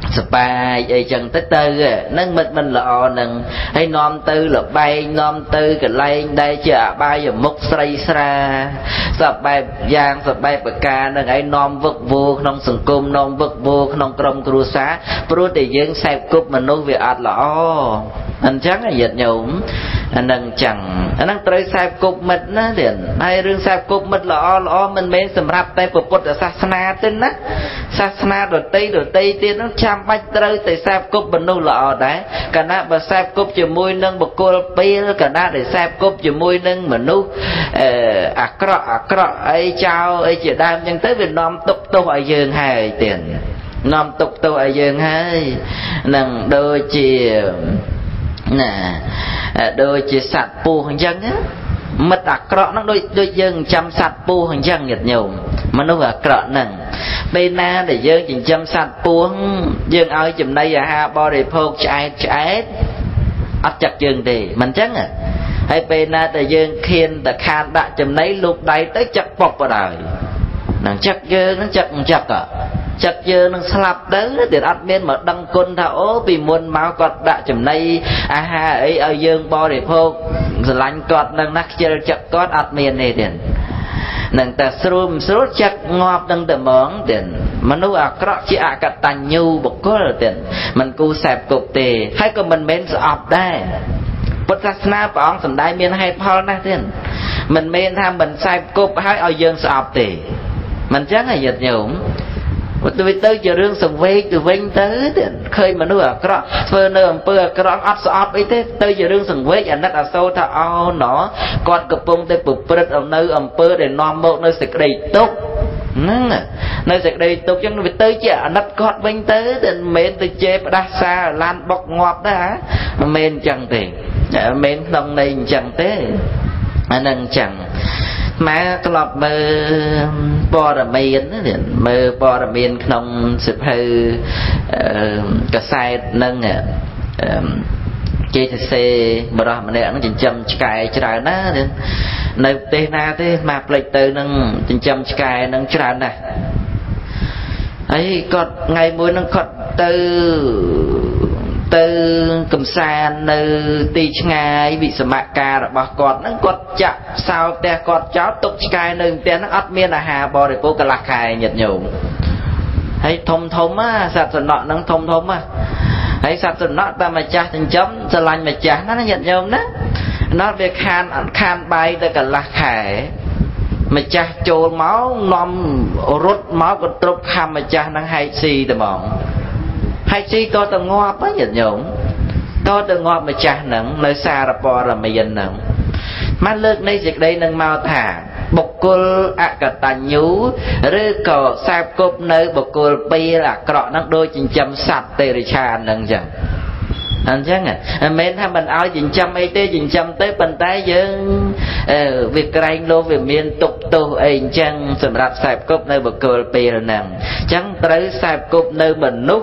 sập bài ấy chẳng tới tư nâng mình lọ nâng hay nom tư là bay nom tư cái lên đây chợ bay ở mốc say xa sập bài giang sập bài bậc ca nâng ấy nom vực vô không sừng cung nom vực vô không trong cua xá pro để dương sai cúp mà nuôi việc ạt lọ anh chắc là giật nhổm nâng chẳng nâng tới sai cúp mệt nó điện hay riêng sai cúp mệt lọ mình mấy sầm rạp tay của Phật ở Sasana tên á Sasana rồi tây tiên nó chăm bách tới tại sao cúp bên nuôi lọ đấy cả na bà sao cúp cho môi nâng bậc cô pi cả na để sao cúp cho môi nâng mà nuôi cọ ấy chào ấy chỉ đam nhưng tới Việt Nam tục tu ở dương hai tiền Nam tục tu ở dương hai nâng đôi chỉ nè đôi chỉ sạch pu hàng dân á mật cọ nó đôi dân chăm sạch pu hàng dân nhiệt nhiều mà nó là cọ nâng bên na để dân chỉ chăm sạch pu dân ơi chùm đây là ha bo để phô trái ắt chặt dân thì mình chắc à hay bên na để dân khiên để khan đã chùm lấy lúc đấy tới chặt bọc vào đời nàng chắc dân nó chặt à chặt giờ nó slap đấy để ăn miên mà đăng côn thảo vì muốn máu cọt đã chùm này ha ấy ở dương bo để phô lạnh cọt đang nắc chơi chặt cọt ăn miên này tiền nâng ta sốt chặt ngọt nâng ta món tiền mà nó cọ chỉ cả tàn nhu bộc có rồi tiền mình cu sẹp cục tề hay còn mình men sọp đây Phật Sasana bảo ông sầm đại miên hay phao na tiền mình men tham mình sẹp cục hay ở dương sọp tề mình chắc là giật nhổm tôi tới giờ rương sầm vây từ vinh tới khơi mà nó cọ phơi nơi bờ cọ ấp sọp ấy thế tới giờ rương sầm vây anh đã sâu thà ao nó con cặp bông tới bụp bứt ở nơi bờ để nom một nơi sạch đầy tốt nơi sạch đầy tốt chẳng phải tới chứ anh cọt vinh tới thì men từ chế đa xa lan bọc ngọt đó hả men chẳng thì men trong đây chẳng thế anh đang chẳng mà cái lọp mơ bò rà miên mơ bò rà miên không sụp hư cái sai nâng chế xe mà đó mà nè nó chỉ chăm cài trái ná nơi tê na thế mà plei từ nâng chỉ chăm cài nâng trái nè ấy còn ngày mới nâng còn từ cầm xa nơi tì ngay bị sầm mạ ca rồi bảo còn nó còn chặt sao te còn cháu tục cài nơi te nó ắt miên là hà bò để cô cả lạc hài nhật nhủ hay thông á sạt sần nọ nó thông á hay sạt sần nọ ta mà cha thành chấm sờ lạnh mà cha nó nhật nhủ đó nó việc khan bay tới cả lạc hài mà cha trôi máu nom rút máu còn trục ham mà cha nó hay xì từ mỏng hay chi có tờ ngọt á nhật nhổm có tờ ngọt mà chả nặng nơi xa ra bò là mày dân nặng mà lực này dịch đây nâng mau thả bọc cô ạ cả tàn nhú rư cổ sạp cốp nơi bọc cô bia là cọ nâng đôi chinh châm sạch tê rì cha nâng chẳng anh chắc à mến tham mình áo chỉnh chăm ấy tê chỉnh chăm tới bàn tay dân việc ranh lô về miền tục tu ấy chăng sầm rạp sạp cốp nơi bậc cờ pê nằng chẳng tới sạp cốp nơi mình nút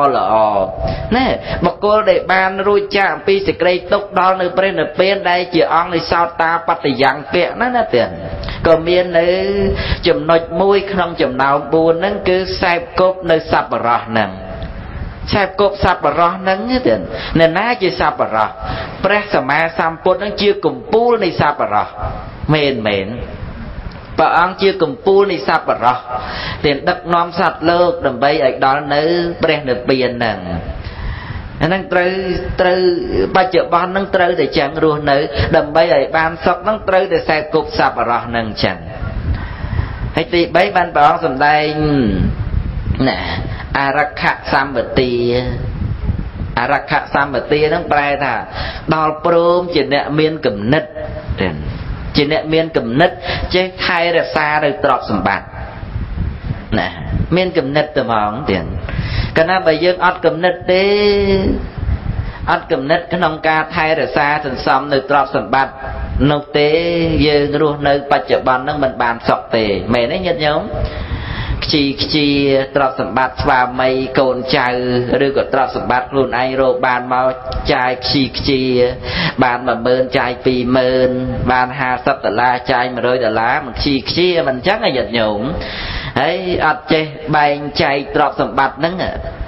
lọ nè bậc cô để ban ruồi chạm pi sực đây tục đó nơi bên đây chỉ on nơi sao ta bắt thì giang kẹt nó tiền còn miền nơi chùm nồi mũi không chùm nào buồn nó cứ sạp cốp nơi sạp rọ nằng sạp cốp sạp rọ nâng như tiền nên ná chỉ sạp rọព្រះសម្មាសម្ពុទ្ធនឹងជាកំពូលនៃសប្បុរសមែនព្រះអង្គជាកំពូលនៃសប្បុរសដែលដឹកនាំសត្វលោកដើម្បីឲ្យដល់នៅព្រះនិព្វានហ្នឹងអាហ្នឹងត្រូវបច្ចុប្បន្នហ្នឹងត្រូវតែចឹងរស់នៅដើម្បីឲ្យបានសុខហ្នឹងត្រូវតែខ្សែគប់សប្បុរសហ្នឹងចឹងហើយទី3បានព្រះអង្គសម្ដែងណាអរខសម្បទាអរខសម្បទាហ្នឹងប្រែថាដល់ព្រមជាអ្នកមានគំនិតជាអ្នកមានគំនិតចេះថែរក្សានៅទ្រព្យសម្បត្តិណាមានគំនិតទៅហ្មងទៀតកាលណាបើយើងអត់គំនិតទេអត់គំនិតក្នុងការថែរក្សាសន្សំនៅទ្រព្យសម្បត្តិនោះទេយើងរស់នៅបច្ចុប្បន្នហ្នឹងមិនបានសុខទេមែនទេញាតិញោមខ្ជីទ្រព្យសម្បត្តិស្វាមីកូនចៅឬក៏ទ្រព្យសម្បត្តិខ្លួនឯងរកបានមកចាយខ្ជីបាន10000ចាយ20000បាន$50ចាយ$100មិនខ្ជីមិនអញ្ចឹងឯងញាតិញោមហើយអត់ចេះបែងចែកទ្រព្យសម្បត្តិហ្នឹង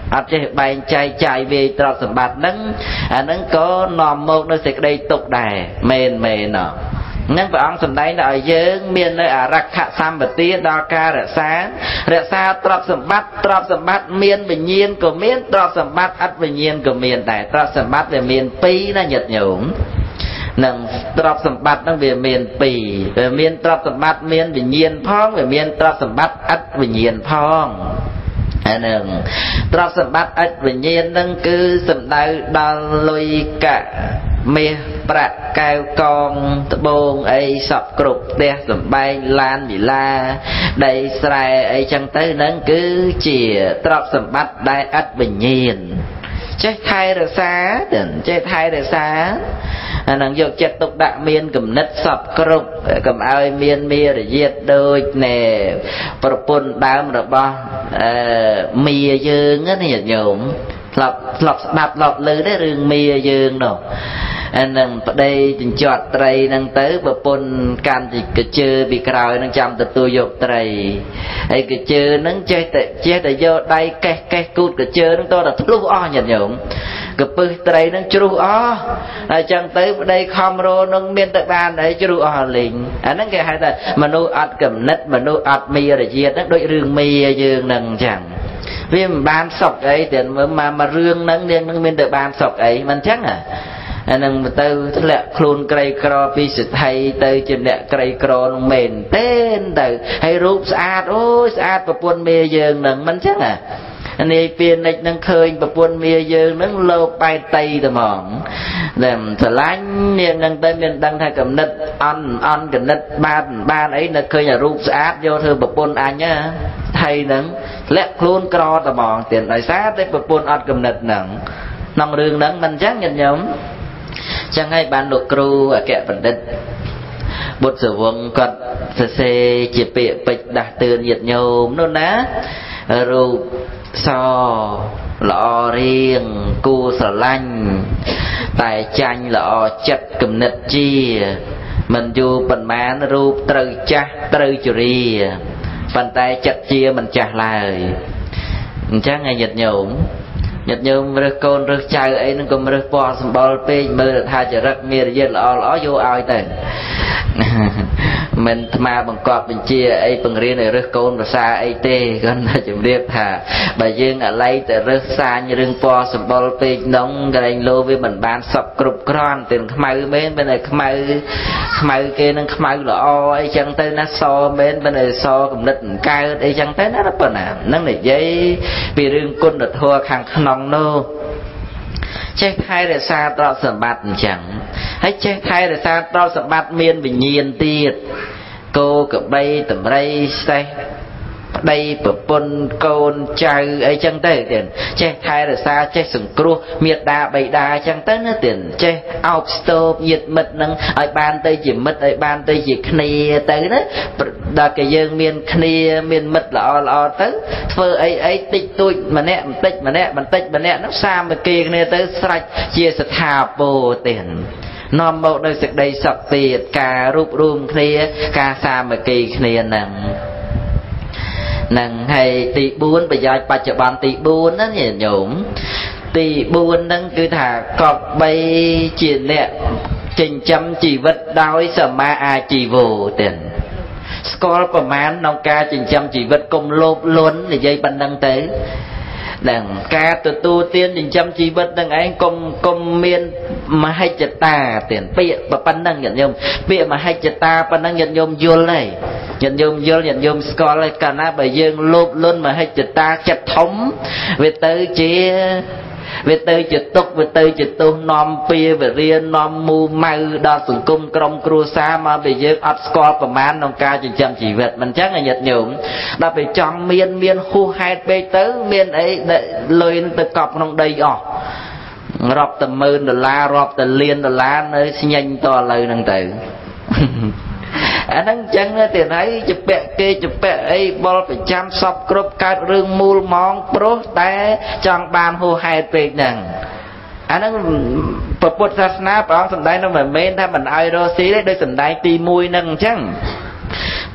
អត់ចេះបែងចែកចាយវាទ្រព្យសម្បត្តិហ្នឹងអាហ្នឹងក៏នាំមកនៅសេចក្តីទុក្ខដែរមែនហ្នឹងព្រះអង្គសម្ដែងឲ្យយើងមាននៅអរក្ខសម្បទាដល់ការរក្សាទ្រព្យសម្បត្តិមានវិញ្ញាណក៏មានទ្រព្យសម្បត្តិអត់វិញ្ញាណក៏មានដែរទ្រព្យសម្បត្តិវាមានពីរណាញាតិញោមនឹងទ្រព្យសម្បត្តិហ្នឹងវាមានពីរវាមានទ្រព្យសម្បត្តិមានវិញ្ញាណផងវាមានទ្រព្យសម្បត្តិអត់វិញ្ញាណផងអានឹងទ្រព្យសម្បត្តិអត់វិញ្ញាណហ្នឹងគឺសំដៅដល់លុយកាក់មាសប្រាក់កែវកងត្បូងអីសពគ្រប់ផ្ទះសំបែងឡានវិឡាដីស្រែអីចឹងទៅហ្នឹងគឺជាទ្រព្យសម្បត្តិដែលអត់វិញ្ញាណចេះថែរក្សាចេះថែរក្សាអានឹងយកចិត្តទុកដាក់មានគំនិតសពគ្រប់កុំឲ្យមានមារយាទដូចណែប្រពន្ធដើមរបស់មាយើងណាញាតិញោមធ្លាប់ស្ដាប់ធ្លាប់ឮទេរឿងមាយើងនោះអានឹងប្តីចិញ្ចត់ត្រីហ្នឹងទៅប្រពន្ធកាន់កជើពីក្រោយនឹងចាំទទួលយកត្រីហើយកជើហ្នឹងចេះតែយកដៃកេះគូតកជើហ្នឹងតតែធ្លុះអស់ញាតិញោមកពឹសត្រីហ្នឹងជ្រុះអស់ហើយចឹងទៅប្តីខំរោនឹងមានតែបានអីជ្រុះអស់លេងអាហ្នឹងគេហៅថាមនុស្សអត់គំនិតមនុស្សអត់មារយាទហ្នឹងដូចរឿងមាយើងហ្នឹងចឹងវាមិនបានសុខអីតែមករឿងហ្នឹងនាងនឹងមានតែបានសុខអីមិនចឹងអានឹងទៅធ្លាក់ខ្លួនក្រីក្រពីសិទ្ធិទៅជាអ្នកក្រីក្រនឹងមែនទេទៅហើយរូបស្អាតអូយស្អាតប្រពន្ធមាយើងនឹងមិនចឹងនេះពេលនិចនឹងឃើញប្រពន្ធមាយើងនឹងលោបែតៃតែហ្មងតែស្រឡាញ់នាងនឹងទៅមានដឹងថាកំណត់អន់កំណត់បានអីនៅឃើញរូបស្អាតយកធ្វើប្រពន្ធអញថៃនឹងធ្លាក់ខ្លួនក្រតែហ្មងទៀតដោយសារតែប្រពន្ធអត់កំណត់ហ្នឹងក្នុងរឿងហ្នឹងមិនចឹងញាតិញោមចឹងហើយបានលោកគ្រូអគ្គបណ្ឌិតបុត្រសវងគាត់សរសេរជាពាក្យពេចន៍ដាស់តឿនញាតិញោមនោះណារូបសល្អរៀងគួរស្រឡាញ់តែចាញ់ល្អចិត្តគំនិតជាមិនយូរប៉ុន្មានរូបត្រូវចាស់ត្រូវជរាប៉ុន្តែចិត្តជាមិនចាស់ឡើយអញ្ចឹងឯញាតិញោមរើសកូនរើសចៅអីនឹងកុំរើសពណ៌សម្បុរពេកមើលថាចរិតមារយាទល្អយកឲ្យទៅមិនអាត្មាបង្កប់បញ្ជាអីបង្រៀនឲ្យរើសកូនភាសាអីទេគាត់តែជម្រាបថាបើយើងអាឡ័យតែរើសសាញរឿងពណ៌សម្បុរពេកនោះកន្លែងលោវាមិនបានសពគ្រប់គ្រាន់ទាំងខ្មៅមែនតែខ្មៅគេនឹងខ្មៅល្អអីចឹងទៅណាសមែនតែសកំណត់កើតអីចឹងទៅណាប៉ុណ្ណាហ្នឹងនិយាយពីរឿងគុណធម៌ខាងក្នុងនោះចេះថែរក្សាទ្រព្យសម្បត្តិអញ្ចឹងហើយចេះថែរក្សាទ្រព្យសម្បត្តិមានវិញ្ញាណទៀតគោក្របីតម្រៃសេះប្តីប្រពន្ធកូនចៅអីចឹងទៅទៀតចេះថែរក្សាចេះសង្គ្រោះមេត្តាបិតាចឹងទៅណាទៀតចេះអោបស្ទោបញាតិមិត្តនឹងឲ្យបានទៅជាមិត្តឲ្យបានទៅជាគ្នាទៅណាដល់គេយើងមានគ្នាមានមិត្តល្អទៅធ្វើអីតិចតួចម្នាក់បន្តិចម្នាក់ហ្នឹងសាមគ្គីគ្នាទៅស្រេចជាស្ថាពរទៀតនាំមកដោយសេចក្តីសុខទៀតការរួបរวมគ្នាការសាមគ្គីគ្នាហ្នឹងហើយទី4ប្រយោជន៍បច្ចុប្បន្នទី4ណាញាតិញោមទី4ហ្នឹងគឺថាកប់បីជាអ្នកចិញ្ចឹមជីវិតដោយសមាអាជីវោទៀតស្គាល់ប្រមាណក្នុងការចិញ្ចឹមជីវិតកុំលោភលន់និយាយប៉ុណ្្នឹងទៅដល់ការទទួលទានចិញ្ចឹមជីវិតនឹងឯងកុំមានមហិច្ឆតាទៀតពាក្យប៉ុណ្្នឹងញាតិញោមពាក្យមហិច្ឆតាប៉ុណ្្នឹងញាតិញោមយល់ហើយញាតិញោមយល់ញាតិញោមស្គាល់ហើយកាលណាបើយើងលោភលន់មហិច្ឆតាចិត្តធំវាទៅជាទុកវាទៅជាទោសនាំពៀវរានាំមូម៉ៅដល់សង្គមក្រុមគ្រួសារមកពេលយើងអត់ស្គាល់ប្រមាណក្នុងការចិញ្ចឹមជីវិតមិនចឹងញាតិញោមដល់ពេលចង់មានហួសហេតុពេកទៅមានអីលុយទៅកប់ក្នុងដីអស់រាប់តែ$1,000រាប់តែលាន$នៅស្ញែងតឥឡូវហ្នឹងទៅអាហ្នឹងចឹងទៀតហើយជពាក់គេជពាក់អីបលប្រចាំសពគ្រប់កើតរឿងមូលម៉ងព្រោះតែចង់បានហួសហេតុពេកហ្នឹងអាហ្នឹងពុទ្ធសាសនាព្រះអង្គសម្ដែងនោះមិនមែនថាមិនឲ្យរស់ស៊ីទេដោយសម្ដែងទី1ហ្នឹងអញ្ចឹង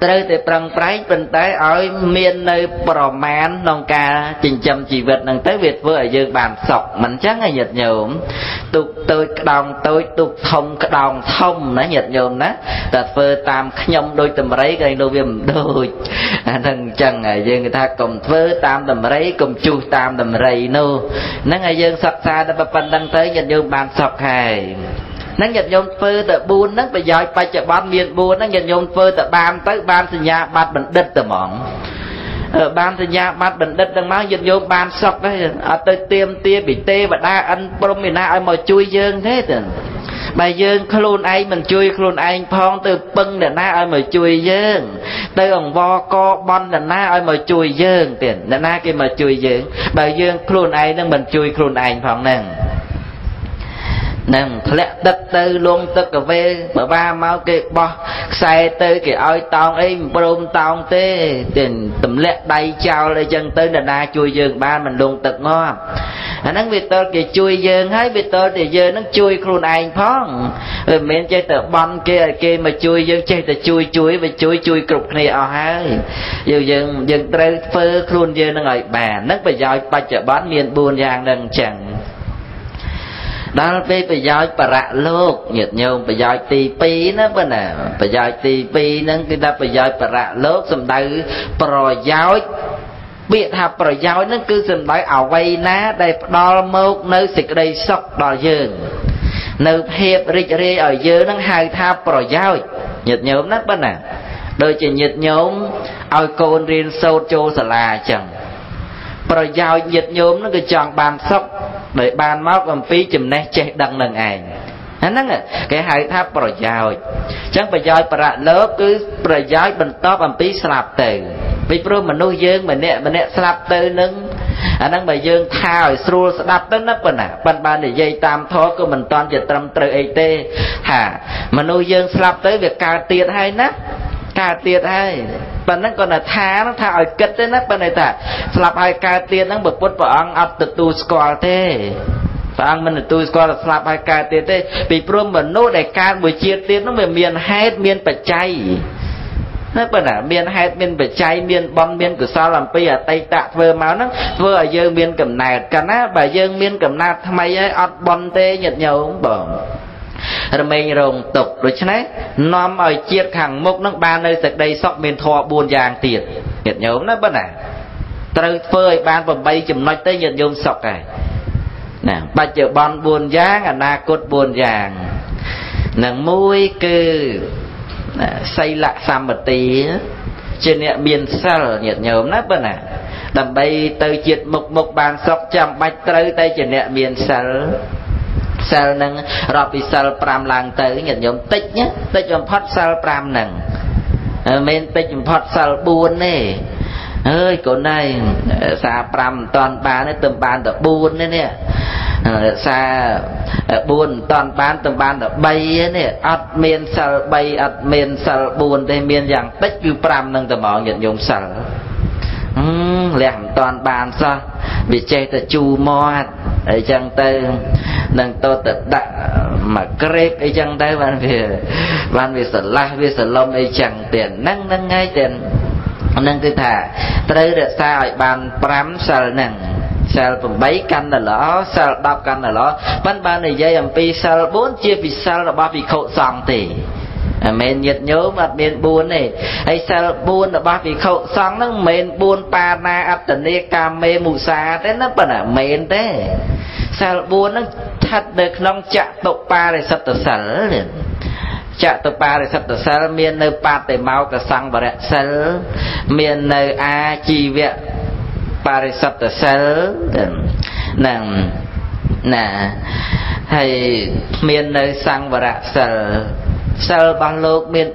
ត្រូវតែប្រឹងប្រែងប៉ុន្តែឲ្យមាននៅប្រមាណក្នុងការចិញ្ចឹមជីវិតហ្នឹងទៅវាធ្វើឲ្យយើងបានសុខមិនអញ្ចឹងញាតិញោមទុកតូចក្តោងតូចទុកធំក្តោងធំណាញាតិញោមណាតែធ្វើតាមខ្ញុំដូចតម្រៃក៏នោះវាមិនដូចអាហ្នឹងអញ្ចឹងហើយយើងគេថាកុំធ្វើតាមតម្រៃកុំជុះតាមតម្រៃនោះហ្នឹងហើយយើងសិក្សាតែប៉ុណ្្នឹងទៅញាតិញោមបានសុខហើយហ្នឹងញាតិញោមធ្វើតែ4ហ្នឹងប្រយោជន៍បច្ចុប្បន្នមាន4ហ្នឹងញាតិញោមធ្វើតែបានទៅបានសញ្ញាបត្របណ្ឌិតតែហ្មងបានសញ្ញាបត្របណ្ឌិតទាំងមកញាតិញោមបានសុខដែរអត់ទៅទៀមទាពីទេវតាអិនព្រំឯណាឲ្យមកជួយយើងទេទៅបើយើងខ្លួនឯងមិនជួយខ្លួនឯងផងទៅពឹងអ្នកណាឲ្យមកជួយយើងទៅអង្វរកបន់អ្នកណាឲ្យមកជួយយើងទៀតអ្នកណាគេមកជួយយើងបើយើងខ្លួនឯងនឹងមិនជួយខ្លួនឯងផងហ្នឹងនឹងធ្លាក់ទឹកទៅលងទឹកកាវេបើបាមកគេបោះខ្សែទៅគេឲ្យតោងអីមិនព្រមតោងទេតែទម្លាក់ដៃចោលអីចឹងទៅអ្នកណាជួយយើងបានមិនលងទឹកងាប់អាហ្នឹងវាតើគេជួយយើងហើយវាតើតែយើងនឹងជួយខ្លួនឯងផងមិនមែនចេះតែបន់គេឲ្យគេមកជួយយើងចេះតែជួយវាជួយគ្រប់គ្នាអស់ហើយយើងត្រូវធ្វើខ្លួនយើងនឹងឲ្យបានហ្នឹងប្រយោជន៍បច្ចុប្បន្នមាន4យ៉ាងហ្នឹងអញ្ចឹងដល់ពេលប្រយោជន៍បរៈលោកញាតិញោមប្រយោជន៍ទី2ណាប៉ុណ្ណាប្រយោជន៍ទី2ហ្នឹងគឺថាប្រយោជន៍បរៈលោកសំដៅប្រយោជន៍ពាក្យថាប្រយោជន៍ហ្នឹងគឺសំដៅអ្វីណាដែលផ្ដល់មកនៅសេចក្តីសុខដល់យើងនៅភាពរីករាយឲ្យយើងហ្នឹងហៅថាប្រយោជន៍ញាតិញោមណាប៉ុណ្ណាដូចជាញាតិញោមឲ្យកូនរៀនសូត្រចូលសាលាអញ្ចឹងប្រយោជន៍ញាតិញោមហ្នឹងគឺចង់បានសុខដោយបានមកអំពីចំណេះចេះដឹងនឹងឯងហ្នឹងគេហៅថាប្រយោជន៍អញ្ចឹងប្រយោជន៍បរៈលោកគឺប្រយោជន៍បន្ទាប់អំពីស្លាប់ទៅពីព្រោះមនុស្សយើងម្នាក់ស្លាប់ទៅនឹងអាហ្នឹងបើយើងថាឲ្យស្រួលស្ដាប់ទៅណាប៉ុណ្ណាប៉ុន្តែនិយាយតាមធម៌ក៏មិនតាន់ជាត្រឹមត្រូវអីទេថាមនុស្សយើងស្លាប់ទៅវាកើតទៀតហើយណាកើតទៀតហើយប៉ុណ្ណឹងគាត់ថាឲ្យគិតទេណាប៉ុន្តែថាស្លាប់ហើយកើតទៀតហ្នឹងពុទ្ធព្រះអង្គអត់ទទួលស្គាល់ទេព្រះអង្គមិនទទួលស្គាល់ថាស្លាប់ហើយកើតទៀតទេពីព្រមមនុស្សដែលកើតមួយជាតិទៀតហ្នឹងវាមានហេតុមានបច្ច័យណាប៉ុណ្ណាមានហេតុមានបច្ច័យមានបុណ្យមានកុសលអំពីអតីតធ្វើមកហ្នឹងធ្វើឲ្យយើងមានកំណើតកាលណាបើយើងមានកំណើតថ្មីហើយអត់បុណ្យទេញាតិញោមបងរមែងរងទុកដូច្នេះនាំឲ្យជាតិខាងមុខនឹងបាននៅសេចក្តីសុខមានធម៌4យ៉ាងទៀតញាតិញោមណាប៉ុណ្ណាត្រូវធ្វើឲ្យបាន8ចំណុចទៅញាតិញោមសុខហើយណាបច្ចុប្បន្ន4យ៉ាងអនាគត4យ៉ាងនឹងមួយគឺសីលសម្បទាជាអ្នកមានសិលញាតិញោមណាប៉ុណ្ណាដើម្បីទៅជាតិមុខបានសុខចាំបាច់ត្រូវតែជាអ្នកមានសិលសិលនឹងរាប់ពីសិល5ឡើងទៅញាតិញោមតិចណាតិចបំផុតសិល5ហ្នឹងមិនមែនតិចបំផុតសិល4ទេអើយកូនឯងសា5មិនតាន់បានទេទៅបានតែ4ទេនេះសា4មិនតាន់បានទៅបានតែ3នេះអត់មានសិល3អត់មានសិល4ទេមានយ៉ាងតិចគឺ5ហ្នឹងតែមកញាតិញោមសិលលះមិនតាន់បានសោះវាចេះតែជូរមាត់អីចឹងទៅនឹងទៅដាក់មកក្រេបអីចឹងទៅបានវាស្រឡះវាសឡុំអីចឹងទៀតហ្នឹងហើយទៀតហ្នឹងគឺថាត្រូវរក្សាឲ្យបាន5សិលហ្នឹងសិល8កាន់តែល្អសិល10កាន់តែល្អប៉ុន្តែបើនិយាយអំពីសិល4ជាពិសិលរបស់ភិក្ខុសង្ឃទេមិនមែនញាតិញោមអត់មាន4ទេហើយសិល4របស់ភិក្ខុសង្ឃហ្នឹងមិនមែន4បាណាអត្តនេកាមេមុសាទេណាប៉ុន្តែមិនមែនទេសិល4ហ្នឹងស្ថិតនៅក្នុងចតុបរិសិទ្ធសិលចតុបរិសិទ្ធសិលមាននៅបតិមោកសង្វរៈសិលមាននៅអាជីវៈបរិសិទ្ធសិលហ្នឹងណាហើយមាននៅសង្វរៈសិលសិលរបស់លោកមាន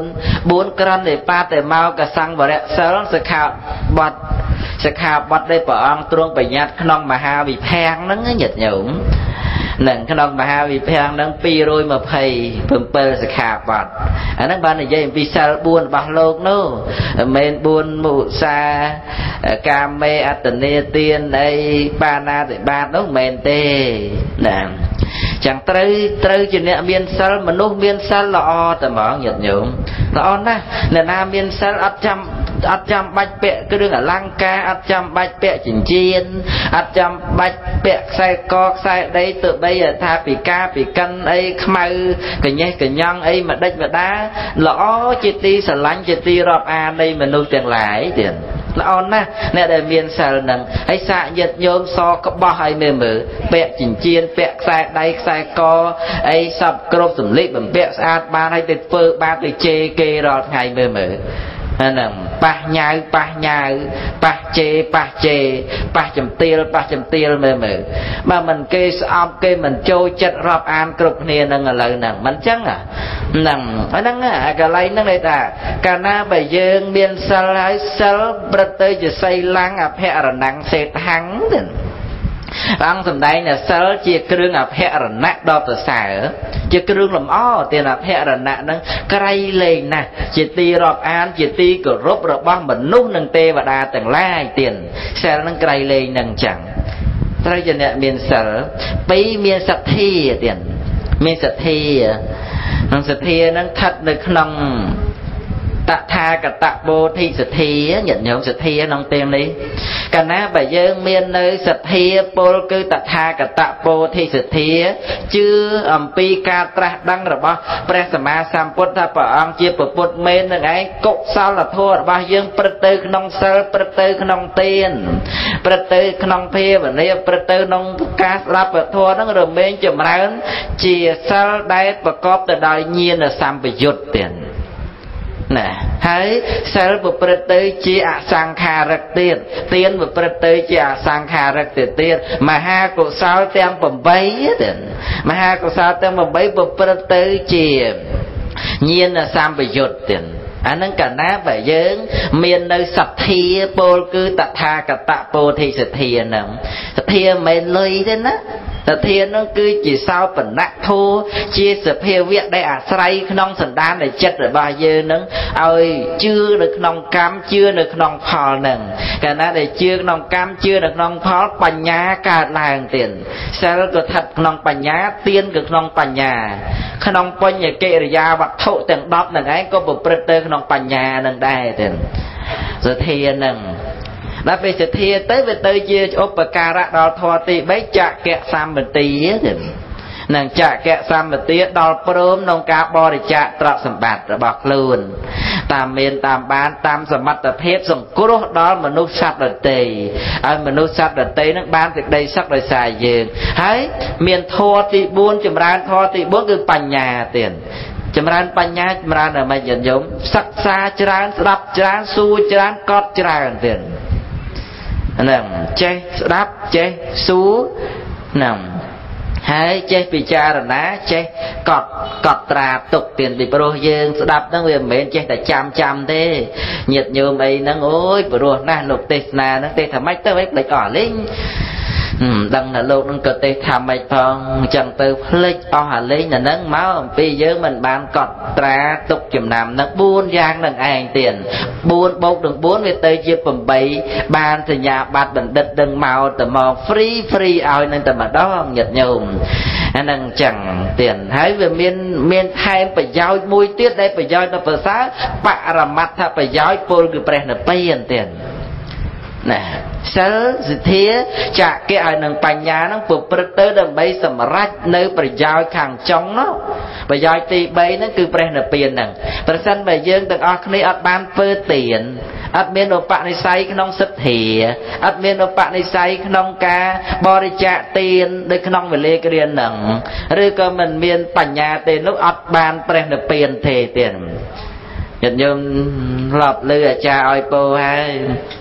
4ក្រំនៃបតិមោកសង្វរៈសិលសិក្ខាបទដែលព្រះអង្គទ្រង់បញ្ញត្តិក្នុងមហាវិភាំងហ្នឹងញាតិញោមនឹងក្នុងមហាវិភាំងហ្នឹង227សិក្ខាបទអាហ្នឹងបាននិយាយអំពីសិល4របស់លោកនោះមិនមែន4មុសាកាមេអត្តនេទានអីបាណាតិបាតនោះមិនមែនទេណាអញ្ chẳng trừ chỉ nè miên sal mà nô miên sal lọ tầm bảo nhật nhung lọ na nè na miên sal ắt chăm bạch bẹ cái đương ở lăng ca ắt chăm bạch bẹ chỉnh chiên ắt chăm bạch bẹ sai co sai đây tự bây giờ tha bị ca bị cân ấy mau cái nhé cái nhon ấy mà đây mà đá lõ chỉ ti sờ lánh chỉ ti rọp a đây mà nuôi tiền lại tiền lõ na nè để miên sờ nằng ấy xạ nhật nhôm so có bao hay mềm mờ bẹ chỉnh chiên bẹ sai đây sai co ấy sập cột sủng lị bằng bẹ sát ba hay từ phơ ba từ chê kê rọt ngày mềm mờ nè pa nhai pa chê pa chấm tiêu mềm mờ mà mình kê sọp kê mình trôi chật rọp an cục nè nằng lời nằng mình chăng à nằng ở nằng à cái lấy nằng này ta cả na bây giờ miền sal hay sal bật tới chỉ xây lăng áp hệ là nằng sẽ thắng ăn thầm đây là sal chia kêu áp hệ là nát đo từ xài chia kêu làm tiền áp hệ là nát nằng cây lên nè chỉ ti rọp an chỉ ti của rốt rọp băng mình nút nằng tê và đa từng lai tiền sal nằng cây lên nằng chẳng tới giờ nè miền sal bây miền sạch thi tiền miền sạch thi nằng sạch thi nằng thật được nằng tạ tha cả tạ bồ thi sạch thi nhận nhộn sạch thi nông tiền đi cả ná bà dương miền nơi sạch thi bồ cứ tạ tha cả tạ bồ thi sạch thi chứ pi ca tra đăng rồi bao pre sama samput tha bà ông chia bà bột men nâng ấy cục sao là thua bà dương bật tư nông sơ bật tư nông tiền bật tư nông thi và này bật tư nông cá lạp và thua nó rồi men chùm rán chia sao đây bà cóp từ đời nhiên là xăm bị dụt tiền nè hãy sel bậc bậc tới chia sang kha rắc tiền bậc bậc tới chia sang kha rắc tiền mà ha cổ sao tem bầm bấy tiền mà ha cổ sao tem bầm bấy bậc bậc tới chia nhiên là sam bị dột tiền anh nâng cả ná phải dớn miền nơi sạch thi bồ cứ tạ tha cả tạ bồ thì sạch thi nâng sạch thi mền lơi thế ná sạch thi nó cứ chỉ sao phần nát thô chia sạch thi việc đây say nông sẵn đan để chất rồi bao giờ nâng ơi chưa được nông cam chưa được nông phò nâng cả ná để chưa nông cam chưa được nông phò bánh nhá cả làng tiền sao có thật nông bánh nhá tiên cực nông bánh nhá nông bánh nhá kệ rồi ra vật thụ tiền đọc nâng ấy có một bật tơ nông bánh nhá nâng đai tiền rồi thi nâng đã về sự thi tới về tới chia ốp và cà rạ đo thọ tì bấy chạ kẹ xăm một tí nàng chạ kẹ xăm một tí đo prom nông cá bò để chạ trọ sầm bạt rồi bọc luôn tam miền tam bán tam sầm mặt tập hết xong cú đó mà nút sắt rồi tì mà nút sắt rồi tì nó bán từ đây sắc rồi xài giường hãy miền thọ tì buôn chùm ra thọ tì buôn cứ bành nhà tiền chấm ran bánh nhá chấm ran ở mày nhận giống sắc xa chán đập chán su chán cọt chán tiền nè che đáp che su nè hai che bị cha rồi ná che cọt cọt trà tục tiền bị pro dương đáp nó về mến che tại chăm thế nhiệt như mày nó ôi pro na lục tê na nó tê thầm mấy tới mấy lấy cỏ lên đăng là lúc nó cực tê tham mạch phong chẳng từ lịch hà lý là nâng máu bây giờ mình bán cọt trà tục chùm nằm nó buôn giang đằng ảnh tiền buôn bốc đừng buôn về tới chia phẩm bấy ban thì nhà bát bằng đất đừng màu tầm màu free ao nên tầm ở đó nhật nhung nâng chẳng tiền hãy về miền thay phải giao mùi tiết đây phải giao nó phải xá bạ ra mặt ta phải giao phôn cứ bè nó bay tiền nè sớ thế chả cái ai nâng bánh nhà nó phục bật tới đầm bay sầm rách nơi phải giao khẳng trong nó phải giao tì bay nó cứ bè nó tiền nè phần sân bài dương từng ở này ở ban phơ tiền ở miền đông bạn này say không sứt hỉ ở miền đông bạn này say không ca bò đi trả tiền để không về lê cái điên nặng rồi cơ mình miền bánh nhà tiền lúc ở ban bè nó tiền thề tiền nhận nhung lọp lừa cha oi po hay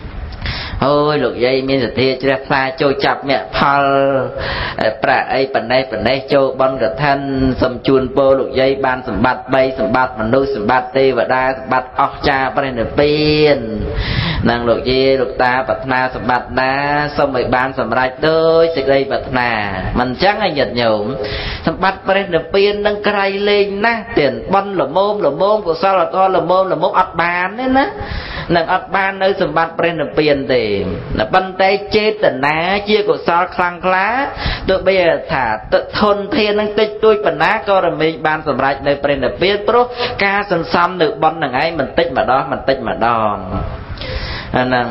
ôi lục dây miên sạch thi cho xa cho chập mẹ phal pra ấy phần đây cho bon cả thân sầm chuồn po lục dây ban sầm bát bay sầm bát mà nuôi sầm bát tê và đa sầm bát óc cha bên này pin nàng lục dây lục ta bát na sầm bát đá xong rồi ban sầm rạch đôi sạch đây bát na mình chắc hay nhật nhổm sầm bát bên này pin nâng cây lên na tiền bon là môm của sao là to là môm ắt bàn đấy ná នឹងអត់បាននៅសម្បត្តិព្រះនិព្វានទេប៉ុន្តែចេតនាជាកុសលខ្លាំងក្លាទោះបីថាធនធាននឹងតិចតួចប៉ុណ្ណាក៏រមែងបានសម្រេចនៅព្រះនិព្វានព្រោះការសន្សំនៅបុណ្យនឹងឯងបន្តិចម្ដងបន្តិចម្ដងអាហ្នឹង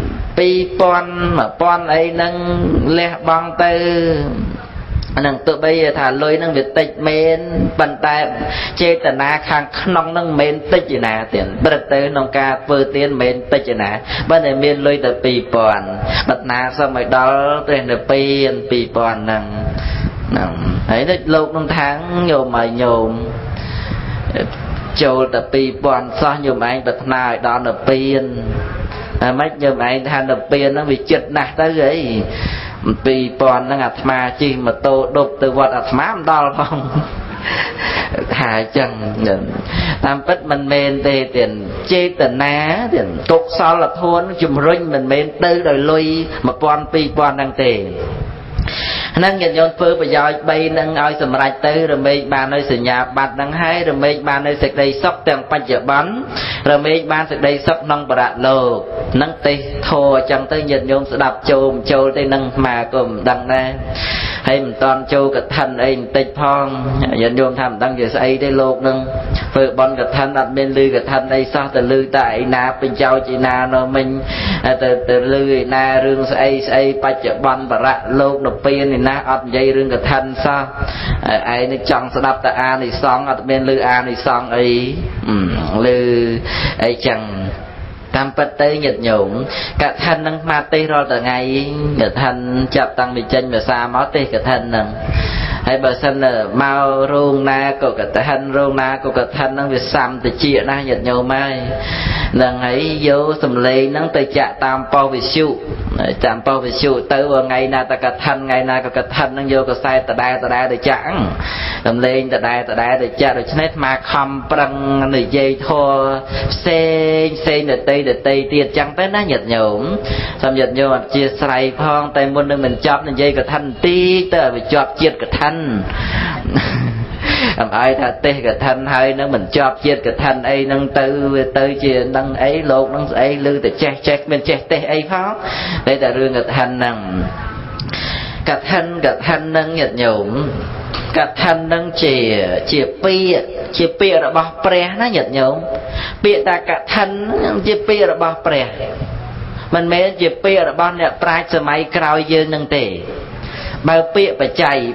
2000 1000អីហ្នឹងលះបង់ទៅហ្នឹងទោះបីថាលុយហ្នឹងវាតិចមែនប៉ុន្តែចេតនាខាងក្នុងហ្នឹងមិនមែនតិចណាទេព្រឹកទៅក្នុងការធ្វើទានមិនមែនតិចណាបើតែមានលុយតែ2000បាត់ណាសុំឲ្យដល់ព្រះនិព្វាន2000ហ្នឹងហើយនេះលោកនឹងថាងញោមឲ្យញោមចូលតែ2000សោះញោមឯងប្រាថ្នាឲ្យដល់និព្វានតែមិនញោមឯងថានិព្វានហ្នឹងវាចិត្តណាស់ទៅអី2000ហ្នឹងអាត្មាជិះម៉ូតូដប់ទៅវត្តអាត្មាមិនដល់ផងថាអញ្ចឹងតាមពិតមិនមែនទេទៀតចេតនាទៀតកុសលធម៌ជំរុញមិនមែនទៅដោយលុយ1000 2000ហ្នឹងទេហ្នឹងញាតិញោមធ្វើប្រយោជន៍3នឹងឲ្យសម្រេចទៅរមែងបាននៅសញ្ញាបត្រហ្នឹងហើយរមែងបាននៅសេចក្តីសុខទាំងបច្ចុប្បន្នរមែងបានសេចក្តីសុខក្នុងបរលោកហ្នឹងទេធរអញ្ចឹងទៅញាតិញោមស្ដាប់ចូលទៅនឹងមកក៏មិនដឹងដែរហើយមិនតន់ចូលកឋិនអីបន្តិចផងញាតិញោមថាមិនដឹងជាស្អីទេលោកហ្នឹងធ្វើបន់កឋិនអត់មានលឺកឋិនអីសោះទៅលឺតែឯណាពេញចោចឯណានោះមិញទៅលឺឯណារឿងស្អីបច្ចុប្បន្នបរៈលោកនិព្វានណាអត់និយាយរឿងកឋិនសោះឯងចង់ស្ដាប់តែអានិសង្ឃអត់មានលឺអានិសង្ឃអីលឺអីចឹងតាមពិតទៅញាតិញោមកឋិននឹងមកទេសរាល់ថ្ងៃកឋិនចាប់តាំងពីចេញភាសាមកទេសកឋិនហ្នឹងហើយបើសិនមករោងណាក៏កឋិនរោងណាក៏កឋិនហ្នឹងវាសាំតិចណាស់ញាតិញោមហើយហ្នឹងហើយយកសំឡេងហ្នឹងទៅចាក់តាមប៉ុស្តិ៍វិទ្យុទៅថ្ងៃណាតកឋិនថ្ងៃណាក៏កឋិនហ្នឹងយកកសែតដដែលទៅចាក់សំឡេងដដែលទៅចាក់ដូច្នេះអាត្មាខំប្រឹងនិយាយធម៌ផ្សេងដតីទៀតចឹងទៅណាញាតិញោមសំញាតិញោមអធិស្ឋានផងតែមុននឹងមិនចប់និយាយកឋិនតិចទៅឲ្យវាជាប់ជាតិកឋិនអំឲ្យថាទេសកឋិនហើយនឹងមិនជាប់ជាតិកឋិនអីនឹងទៅវាទៅជានឹងអីលោកនឹងស្អីឮតែចេះមានចេះទេសអីផងតែរឿងកឋិនហ្នឹងកឋិនហ្នឹងញាតិញោមកឋិនហ្នឹងជាពាក្យរបស់ព្រះណាញាតិញោមពាក្យតាកឋិនជាពាក្យរបស់ព្រះមិនមែនជាពាក្យរបស់អ្នកប្រាជ្ញសម័យក្រោយយើងនឹងទេបើពាក្យបច្ច័យ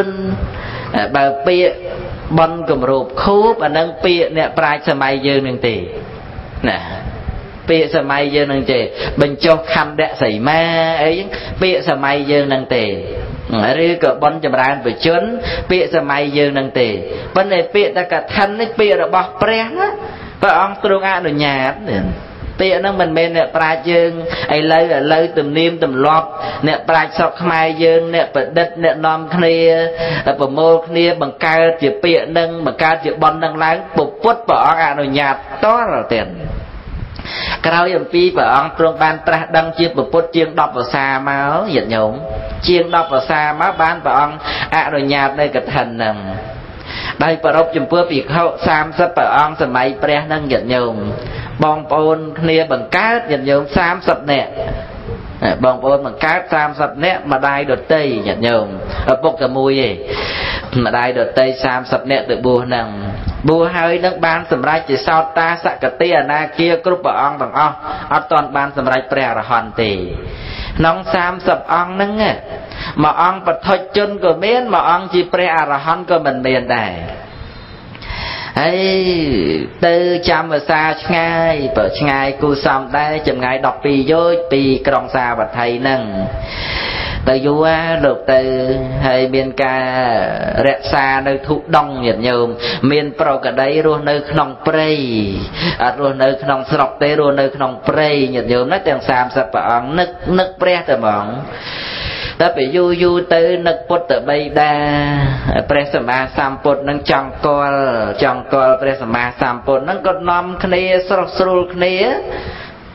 4បើពាក្យបន់គម្រោបខូបអានឹងពាក្យអ្នកប្រាជ្ញសម័យយើងនឹងទេណាពាក្យសម័យយើងនឹងទេបញ្ចុះខណ្ឌសីមាអីពាក្យសម័យយើងនឹងទេឬក៏បន់ចម្រើនបជនពាក្យសម័យយើងនឹងទេប៉ុន្តែពាក្យតកឋិននេះពាក្យរបស់ព្រះណាព្រះអង្គទ្រង់អនុញ្ញាតពាក្យហ្នឹងមិនមែនអ្នកប្រាជ្ញយើងឥឡូវទំនៀមទម្លាប់អ្នកប្រាជ្ញស្រុកខ្មែរយើងអ្នកប្រឌិតអ្នកនាំគ្នាប្រមូលគ្នាបង្កើតជាពាក្យហ្នឹងបង្កើតជាបន់ហ្នឹងឡើងពុទ្ធព្រះអង្គអនុញ្ញាតតរទៀតក្រោយអំពីព្រះអង្គទ្រង់បានត្រាស់ដឹងជាពុទ្ធជាង10ភាសាមកញាតិញោមជាង10ភាសាមកបានព្រះអង្គអនុញ្ញាតនៅកឋិនហ្នឹងដោយប្រពចំពោះភិក្ខុ30ព្រះអង្គសម័យព្រះហ្នឹងញាតិញោមបងប្អូនគ្នាបង្កើតញាតិញោម30នាក់បងប្អូនបង្កើត30នាក់ម្ដាយដតីញាតិញោមឪពុកតែមួយឯងម្ដាយដតី30នាក់ទៅបួសហ្នឹងបួសហើយនឹងបានសម្រេចជាសោតាសកតិអនាគាគ្រប់ព្រះអង្គទាំងអស់អត់ទាន់បានសម្រេចព្រះអរហន្តទេក្នុង30អង្គហ្នឹងមួយអង្គបឋិជនក៏មានមួយអង្គជាព្រះអរហន្តក៏មិនមានដែរហើយទៅចាំភាសាឆ្ងាយបើឆ្ងាយគូសំដែរចម្ងាយ12យោជន៍ពីក្រុងសាវត្ថីហ្នឹងទៅយូរលោកទៅហើយមានការរក្សានៅធុដងញាតិញោមមានប្រកដីរស់នៅក្នុងព្រៃអត់រស់នៅក្នុងស្រុកទេរស់នៅក្នុងព្រៃញាតិញោមណាទាំង30ព្រះអង្គនឹកព្រះតែហ្មងតែពេលយូរទៅនឹកពុទ្ធបិតាព្រះសម្មាសម្ពុទ្ធនឹងចង់កលព្រះសម្មាសម្ពុទ្ធនឹងក៏នាំគ្នាស្រស់ស្រួលគ្នា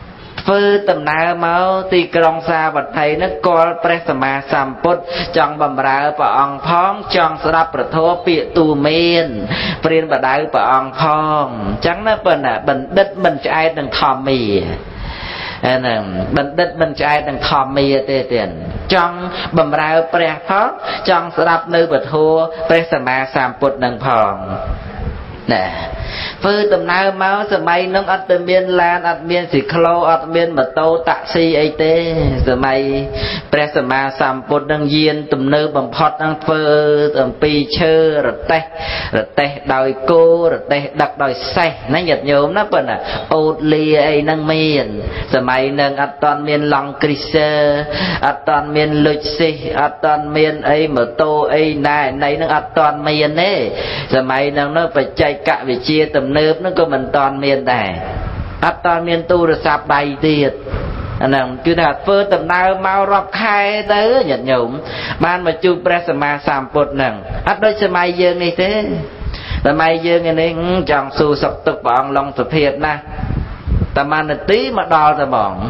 phư tầm nào máu tì krong xa vật thầy nó có presama samput trong bầm rau bà ông phong trong srap pra thô pịa tu miên priên bà đau bà ông phong chẳng nó bình đích mình chạy đừng thòm mì bình đích mình chạy đừng thòm mì tê tiền trong bầm rau pre phong trong srap nơi bà thô presama samput đừng phong nè phư tầm nào máu sờ mày nông ắt tầm miên lan ắt miên xì khlo ắt miên mà tô taxi ấy tê sờ mày presama samput đăng yên tầm nơ bằng phật đăng phơ tầm pi chơ rồi tê đòi cô rồi tê đặt đòi say nó nhật nhôm nó bận à ốt lia ấy nâng miên sờ mày nâng ắt toàn miên lòng krise ắt toàn miên lụt xì ắt toàn miên ấy mà tô ấy này nâng ắt toàn miên nè sờ mày nâng nó phải chạy cả về chia tầm nớp nó có mình toàn miền này ắt toàn miền tu rồi sạp đầy tiệt nè cứ thật phơ tầm nào mau rọc khai tới nhận nhổm ban mà chụp presama samput nè ắt đôi xe may dương này thế là may dương này này chẳng xù sọc tục bọn lòng thực hiện nè tầm ăn là tí mà đo ra bọn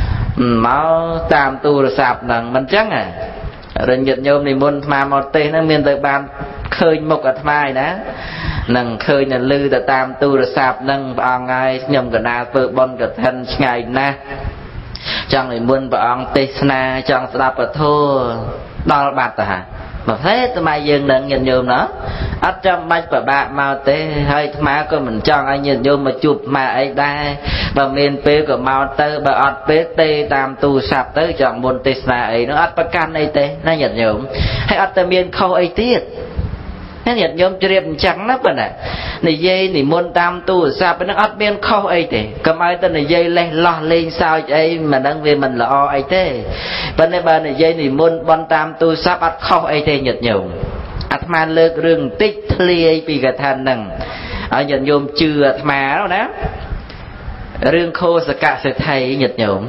máu tam tu rồi sạp nè mình chắc à rồi nhận nhổm này muốn mà một tên nó miền tới ban khơi một ở mai đó nâng khơi nè lư ta tam tu rồi sạp nâng bọn ai nhầm cả na phơ bon cả thân ngày na trong này muốn bọn tê na trong sạp ở thô đo bạc hả mà thế tụi mày dừng nâng nhìn nhôm nó ở trong bách và bạc màu tê hơi má của mình cho anh nhìn nhôm mà chụp mà ấy đây và miền pê của màu tơ bà ọt pê tê tam tu sạp tới chọn môn tê na ấy nó ọt bà can ấy tê nó nhìn nhôm hay ọt tơ miền khâu ấy tiết nó nhật nhôm chìm trắng lắm nè này dây này môn tam tu sao nó ắt biên khâu ấy thế cầm ai tên này dây lên lo lên sao ấy mà đang về mình là o ấy thế bên đây bên này dây này môn bon tam tu sắp ắt khâu ấy thế nhật nhôm ắt man lơ rừng tích lia vì cả thành nằng ở nhật nhôm chưa mà đâu đó rừng khô sạc cả sẽ thấy nhật nhôm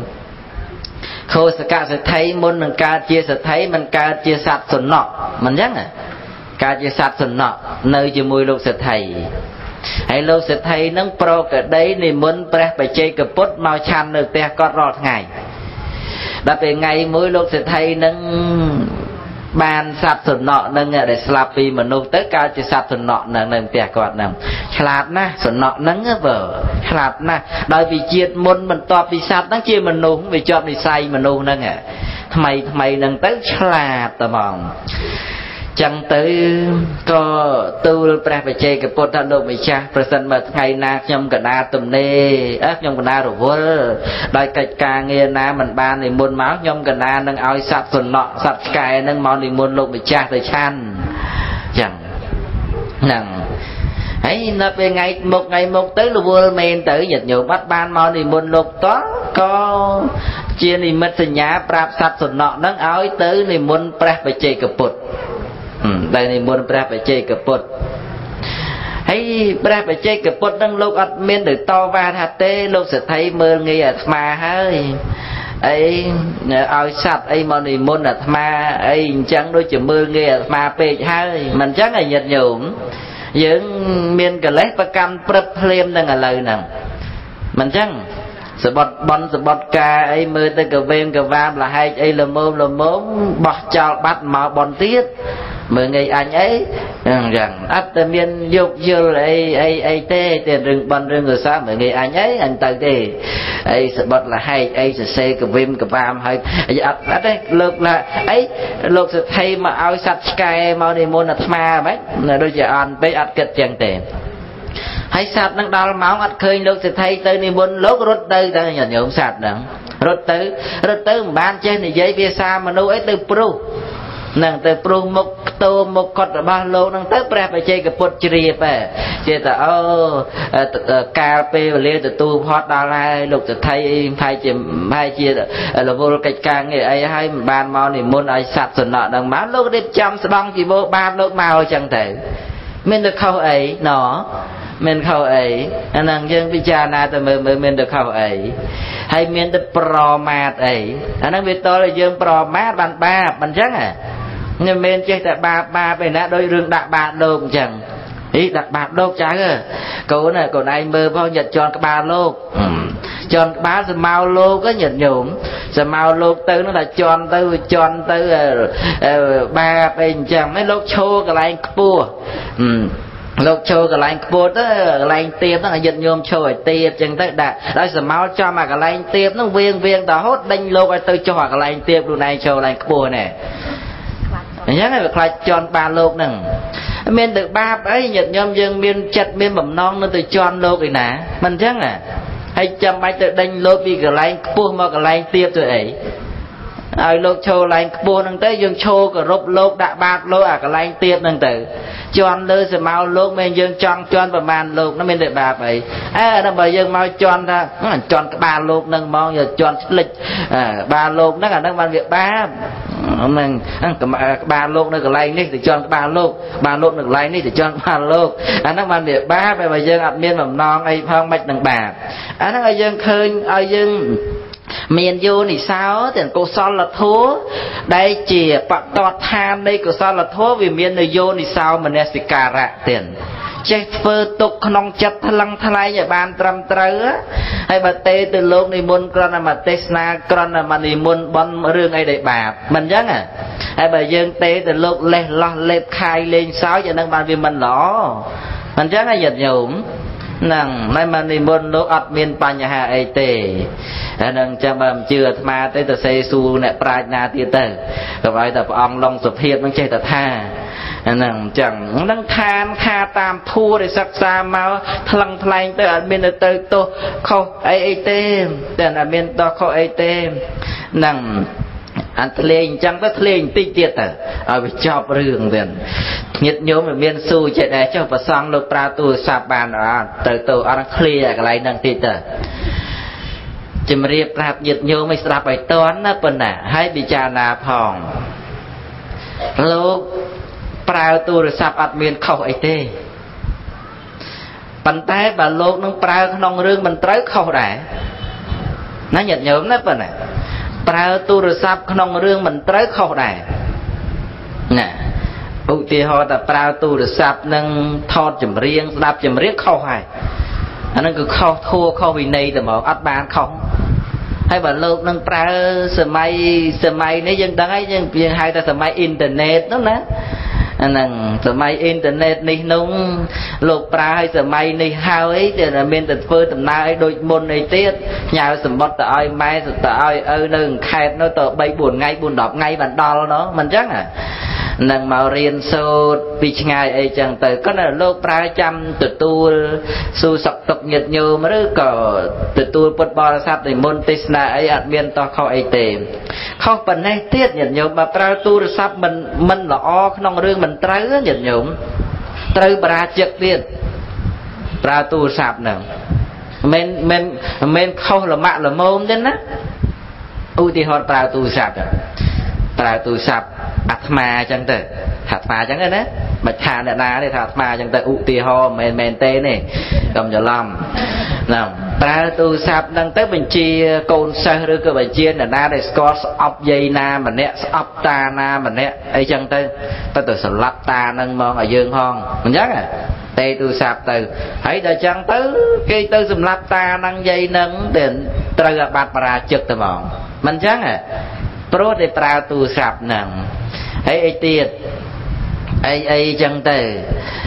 khô sạc cả sẽ thấy môn mình ca chia sẽ thấy mình ca chia sạt sồn nọ mình nhắc à cảជាសត្វសំណក់នៅជាមួយលោកសិទ្ធិហើយលោកសិទ្ធិនឹងប្រកដីនិមន្តព្រះបច្ចេកពុទ្ធមកឆាន់នៅផ្ទះគាត់រាល់ថ្ងៃដល់ពេលថ្ងៃមួយលោកសិទ្ធិនឹងបានសត្វសំណក់នឹងដែលស្លាប់ពីមនុស្សទៅកើតជាសត្វសំណក់នៅផ្ទះគាត់នឹងឆ្លាតណាស់សំណក់នឹងបើឆ្លាតណាស់ដោយពីជាតិមុនបន្ទាប់ពីសត្វហ្នឹងជាមនុស្សវាជាប់និស័យមនុស្សហ្នឹងថ្មីហ្នឹងទៅឆ្លាតតែហ្មងchẳng tới có tuព្រះបច្ចេកពុទ្ធថាលោកម្ចាស់ប្រសិនបើថ្ងៃណាខ្ញុំកណាទំនេខ្ញុំកណារវល់ដោយកិច្ចការងារណាមិនបាននិមន្តមកខ្ញុំកណានឹងឲ្យសត្វសំណក់សត្វឆ្កែនឹងមកនិមន្តលោកម្ចាស់ទៅឆាន់ចឹងហ្នឹងហើយនៅពេលថ្ងៃមុខទៅរវល់មែនទៅញាតិញោមបាត់បានមកនិមន្តលោកតក៏ជានិមិត្តសញ្ញាប្រាប់សត្វសំណក់នឹងឲ្យទៅនិមន្តព្រះបច្ចេកពុទ្ធដែលនិមន្តព្រះបច្ចេកពុទ្ធហើយព្រះបច្ចេកពុទ្ធនឹងលោកអត់មានទៅតវ៉ាថាទេលោកសិទ្ធិមើលងាយអាត្មាហើយអីឲ្យសត្វអីមកនិមន្តអាត្មាអីអញ្ចឹងដូចជាមើលងាយអាត្មាពេកហើយមិនអញ្ចឹងឲ្យញាតិញោមយើងមានកិលេសប្រកម្មព្រឹបភ្លាមនឹងឥឡូវហ្នឹងមិនអញ្ចឹងសបត់បនសបត់ការអីមើលទៅកវេមកវាមលហែកអីល្មមបោះចោលបាត់មកបនទៀតមើលងាយអញអីយ៉ាងអត់តែមានយកយល់អីទេតែរឿងបនរឿងកសាមើលងាយអញអីអញទៅទេអីសបត់លហែកអីសរសេរកវេមកវាមហើយអត់ទេលើកឡាអីលោកសិទ្ធិមកឲ្យសត្វឆ្កែមកនិមន្តអាត្មាហ្មងដូចជាអន់ពេកអត់គិតចឹងទេហើយសត្វនឹងដល់ម៉ោងអត់ឃើញលោកសិទ្ធិទៅនិមន្តលោករត់ទៅញាតិញោមសត្វហ្នឹងរត់ទៅមិនបានចេះនិយាយភាសាមនុស្សអីទៅព្រុសនឹងទៅព្រុសមុខខ្ទោមុខគាត់របស់លោកនឹងទៅព្រះបច្ចេកពុទ្ធជ្រាបជាតអូកាលពេលវេលាទទួលផត់ដល់ហើយលោកសិទ្ធិហើយជារវល់កិច្ចការងារអីហើយមិនបានមកនិមន្តឲ្យសត្វសំណក់នឹងមកលោករៀបចំស្ដង់ជីវរបានលោកមកអញ្ចឹងទៅមានទៅខុសអីណ៎មានខុសអីអាហ្នឹងយើងពិចារណាទៅមើលមានទៅខុសអីហើយមានទៅប្រមាទអីអាហ្នឹងវាតលឲ្យយើងប្រមាទបានបាបមិនអញ្ចឹងមិនមែនចេះតែបាបឯណាដោយរឿងដាក់បាបលោកអញ្ចឹង ý đặt bạc đốt trái cô này cô này mơ bao nhật tròn cái ba lô tròn ba sẽ mau lô có nhật nhổm sẽ mau lô tư nó là tròn tư ba bên chẳng mấy lô chô cái lại cua lục châu cái lạnh bột đó lạnh tiệp nó là giật nhôm châu ở tiệp chẳng tới đã đây sẽ máu cho mà cái lạnh tiệp nó viên tao hốt đánh lô cái tôi cho cái lạnh tiệp luôn này châu lạnh bột này nhớ này phải chọn ba lô nè miền được ba ấy giật nhôm dương miền chặt miền mầm non nó từ chọn lô cái nè mình chắc à hay chăm bay từ đánh lô vì cái lạnh bột mà cái lạnh tiệp rồi ấy ai lô châu lạnh bột năng tới dương châu cái rộp lô đã bạc lô à cái lạnh tiệp năng tử chọn lơ sẽ mau lô mình dương chọn và màn lô nó mình được bà vậy nó bởi dương mau chọn ra chọn cái ba lô nâng mong giờ chọn lịch ba lô nó là nâng ban việc ba mình ba lô nó cái lạnh đi thì chọn cái ba lô được lạnh đi thì chọn ba lô nó ban việc ba về bởi dương ập miên mầm non ấy phong bạch đằng bà nó ở dương khơi ở dương miền vô thì sao thì cô so là thua đây chỉ bạc tọt than đây cô so là thua vì miền nơi vô thì sao mà nè xì cà rạ tiền chết phơ tục nong chặt lăng thay nhà ban trầm trớ hay bà tê từ lúc này muốn con là mà tê na con là mà đi muốn bón rương ấy để bà mình chắc à hay bà dương tê từ lúc lết khai lên sáu cho nên ban vì mình lỏ mình chắc là giật nhổm năng nay mà đi muốn lúc ắt miền pan nhà ấy tê năng chẳng bầm chưa mà tới từ xây su nè prai na tiệt tử rồi vậy tập ông long sụp hiệp nó chơi tập tha năng chẳng năng than tha tam thua để sắc xa máu thằng thay tới ở miền tới tô không ấy tê tên ở miền to không ấy tê năng anh lên chẳng tất lên tinh tiệt ở bị chọc rừng tiền nhiệt nhôm ở miền su chạy để cho và sang lục pra tu sạp bàn ở từ từ anh clear cái này năng tiệt chìm riệp rạp nhiệt nhôm mới sạp bài toán nó bên nè hay bị trà nà phòng lúc pra tu sạp admin không ấy tê bàn tay bà lúc nó pra nông rương mình tới không đã nó nhiệt nhôm nó bên nè pra tu sạp nông rương mình tới không đã nè ưu tiên họ ta pra tu sạp nâng thọt chìm riêng đạp chìm riêng không hay anh nó cứ không thua không vì này thì mà ắt bàn không hay bà lúc nâng pra sơ may nếu dân đang ấy dân hai ta sơ may internet đó nè nâng sơ may internet này nông lục pra hay sơ may này hao ấy thì là bên tận phơi tầm nào ấy đôi môn này tiết nhà sầm bọt ta ai mai ta ai nâng khai nó tờ bay buồn ngay buồn đọc ngay bản đo nó mình chắc à nâng màu riêng sốt vì ngày ấy chẳng tới có là lô pra trăm tự tu su sọc tục nhiệt nhiều mà đứa có tự tu bật bò sắp thì môn tê na ấy ạt miên to không ấy tề không phần này tiết nhiệt nhiều mà pra tu sắp mình là o không rương mình trái nhiệt nhiều trái pra trực tiết pra tu sắp nè men không là mạng là môn đến á ưu tiên họ pra tu sắp Atma chẳng tới Atma chẳng tới đấy bạch thà nè ná thì Atma chẳng tới ụ tì ho men tê này cầm cho lòng nào ta tu sạp đang tới bên chia côn sơ rư cơ bên chia nè ná để scott ọc dây na mà nè ọc ta na mà nè ấy chẳng tới ta từ sầm lắp ta nâng mong ở dương hòn mình nhớ à tê tu sạp từ hãy đợi chẳng tới cây tư sầm lắp ta nâng dây nâng để trời bát bà trực từ mong mình chắc à pro để pra tu sạp nặng ấy tiệt ấy chẳng tới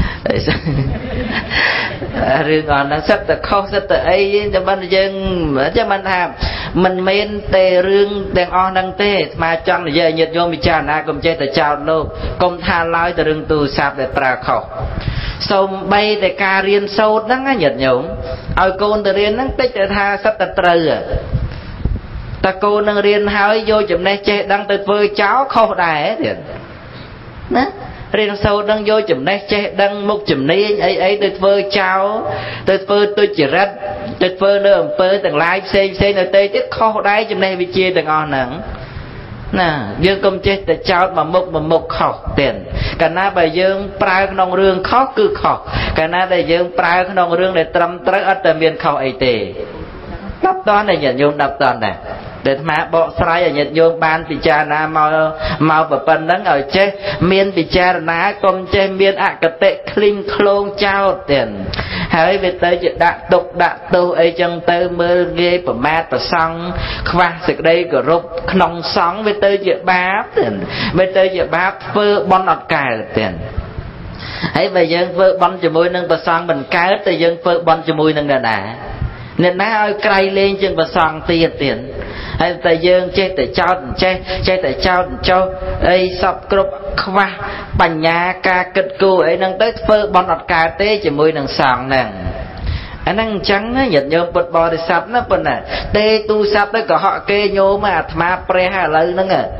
rừng còn nó rất là không rất là ấy cho mình dân cho mình làm mình men tê rừng đèn on đăng tê mà chọn là giờ nhiệt vô mình chào na cùng chơi từ chào luôn cùng tha lái từ rừng tu sạp để pra khẩu xong bay để ca riêng sâu đó á nhiệt nhổm ở con từ riêng nó tích để tha sắp từ từ ta cô nâng riêng hỏi vô chùm này chơi đăng từ với cháu không đài thì đó riêng sâu đăng vô chùm này chơi đăng một chùm này ấy từ với cháu từ với tôi chỉ rất từ với nữa với từng live xem ở tây tiếp không đài chùm này bị chia từng on nặng nè dương công chơi từ cháu mà một học tiền cả na bài dương prai nông rương khó cứ khó cả na bài dương prai nông rương để trầm trớ ở tầm miền khẩu ấy tề đập toán này nhận dùng đập toán này để mà bộ sái ở Nhật vô ban bị cha na mau và phần nắng ở chế miên bị cha ná công chế miên ạ cật tệ klim klong trao tiền hãy về tới chuyện đạ tục đạ tu ấy chân tới mơ ghê và mát và xong khoa sực đây của rục nông sóng về tới chuyện báp tiền về tới chuyện báp phơ bon ọt cài tiền hãy về dân phơ bon cho môi nâng và xong mình cái tới dân phơ bon cho môi nâng là nè nên nó ơi cay lên chân và xong tiền tiền hay tại dương chơi tại trao cho ấy sập cướp khoa bành nhà ca kịch cô ấy nâng tới phơ bon ọt cà tê chỉ môi nâng sòng nè anh năng trắng á nhật nhôm bật bò thì sập nó bên này tê tu sập đấy có họ kê nhô mà thà pre hà lư nâng à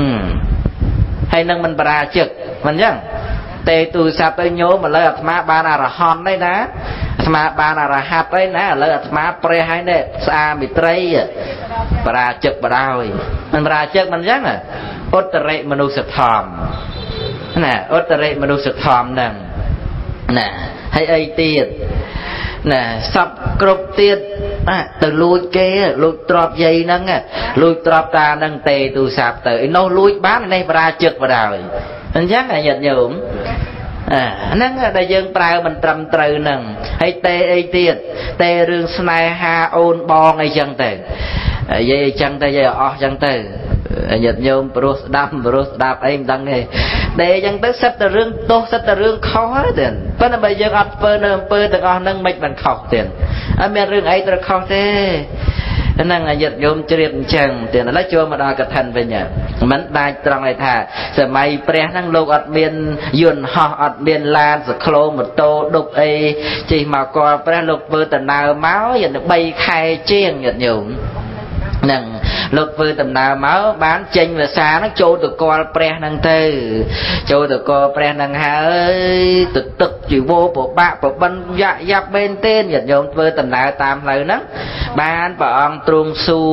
hay nâng mình bà trực mình nhá tê tu sập đấy nhô mà lơ thà ba là hòn đấy ná thà ba là hạt đấy ná lơ thà pre hay nè xa bị trây bà trực bà đào mình bà trực mình nhá nè ốt tệ manu sập thòm nè ốt tệ manu sập thòm nè nè hay ấy tiền nè sắp cướp tiền từ lui kia lui trọp dây nâng lui trọp ta nâng tê tu sạp tới nó lui bán này ra trực vào đời anh chắc là nhật nhổm nâng đại dương prao mình trầm trừ nâng hay tê ấy tiền tê rương snai ha ôn bon ấy chân tê dây chân tê dây chân tê nhật nhôm bros đáp em đăng này để dân tới sách tờ rương tốt sách tờ rương khó tiền có nên bây giờ ăn pơ được ăn nâng mạch bằng khóc tiền ở miền rương ấy tôi không thế năng là nhật nhôm chuyện chẳng tiền lấy cho mà đòi cả thành về nhà mình đai trong này thà giờ mày pre năng lục ở miền yun họ ở miền lan rồi khlo một tô đục ấy chỉ mà coi pre lục vừa tận nào máu giờ được bay khai chiên nhật nhôm nâng lục vừa tầm nào máu bán chênh và xa nó trôi từ co pre năng tư trôi từ co pre năng hơi tức chỉ vô bộ bạc bộ bân dạ giáp bên tên nhật nhôm vừa tầm nào tam lời nó bán bọn trung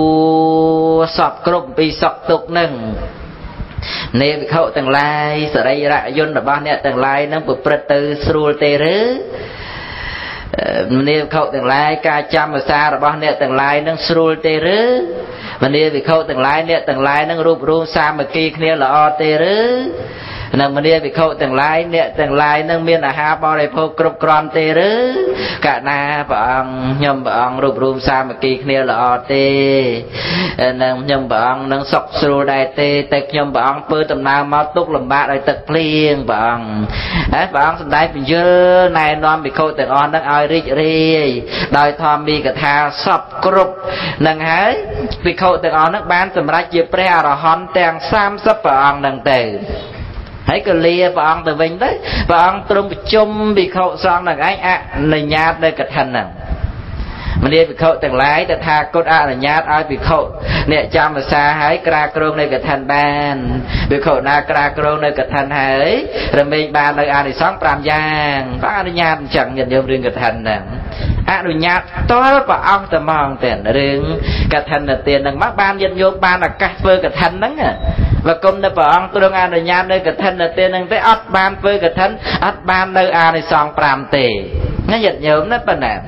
su sọp cụm pi sọp tục nâng nè khẩu tầng lai sở đây ra yun là bao nè tầng lai nó bực bật từ srul tê rứ nè khẩu tầng lai ca chăm và xa là bao nè tầng lai nó srul tê rứ mà nè vì khâu tầng lai nó rụp rung xa mà kia kia là o tê rứ nè mà nè vì khâu tầng lai nó miên là ha bao đây phô cướp con tê rứ cả na bọn nhầm bọn rụp rung xa mà kia kia là o tê nè nhầm bọn nó sọc sưu đai tê tê nhầm bọn bơ tầm nào máu túc làm bạc rồi tật liền bọn bọn sẵn đáy bình dơ này non bị khâu tầng on nó ai rì đòi thòm đi cả thà sọc cướp nâng hái vì khâu tầng on nó bán tầm ra chia pre rồi hòn tèng sam sắp bọn nâng tề hãy cứ lia bọn từ vinh đấy bọn trung chung bị khâu xong là anh này nhát đây cả thành nè mà đi bị khâu tầng lái ta tha cốt là nhát ai bị khâu nè chăm mà xa hãy kra krong này cả thành ban bị khâu na kra krong này cả thành hãy rồi mình ban nơi ai sống pram giang có ai nhát chẳng nhận nhôm riêng cả thành nè đồ nhát tối và ông tầm mong tiền riêng cả thành là tiền đằng mắt ban dân vô ban là cắt vơ cả thành đó và công nơi và ông tôi đang ăn đồ nhát nơi cả thành là tiền đằng tới ớt ban vơ cả thành ớt ban nơi ai này xong pram tề nó giật nhôm nó bên này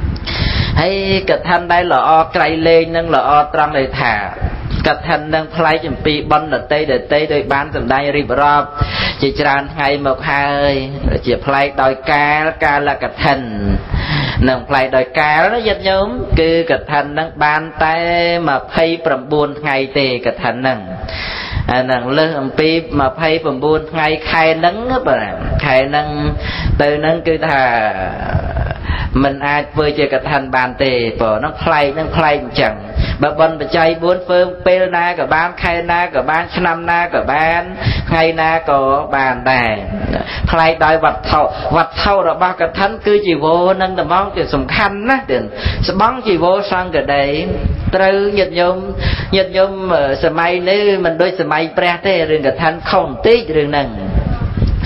hay cả thành đây là o cây lên nâng là o trăng này thả cả thành nâng play chừng pi bắn là tây để tây đôi bán tầm đây rì bờ chỉ tràn ngày một hai chỉ play đòi ca là cả thành nâng play đòi ca nó giật nhóm cứ cả thành nâng ban tay mà pay from buôn ngày tề cả thành nâng lưng pi mà pay from buôn ngày khai nâng á bà khai nâng từ nâng cứ thà mình ai vừa chơi cả thành bàn tề bỏ nó play chẳng bà bần bà chay bốn phương pê na cả ban khai na cả ban năm na cả ban ngày na có bàn đài play đòi vật thâu rồi bao cả thánh cứ chỉ vô nâng tầm mong thì sùng khăn á tiền sẽ bắn chỉ vô sang cái đấy từ nhật nhôm sờ may nếu mình đôi sờ may pre thế rừng cả thánh không tí rừng nâng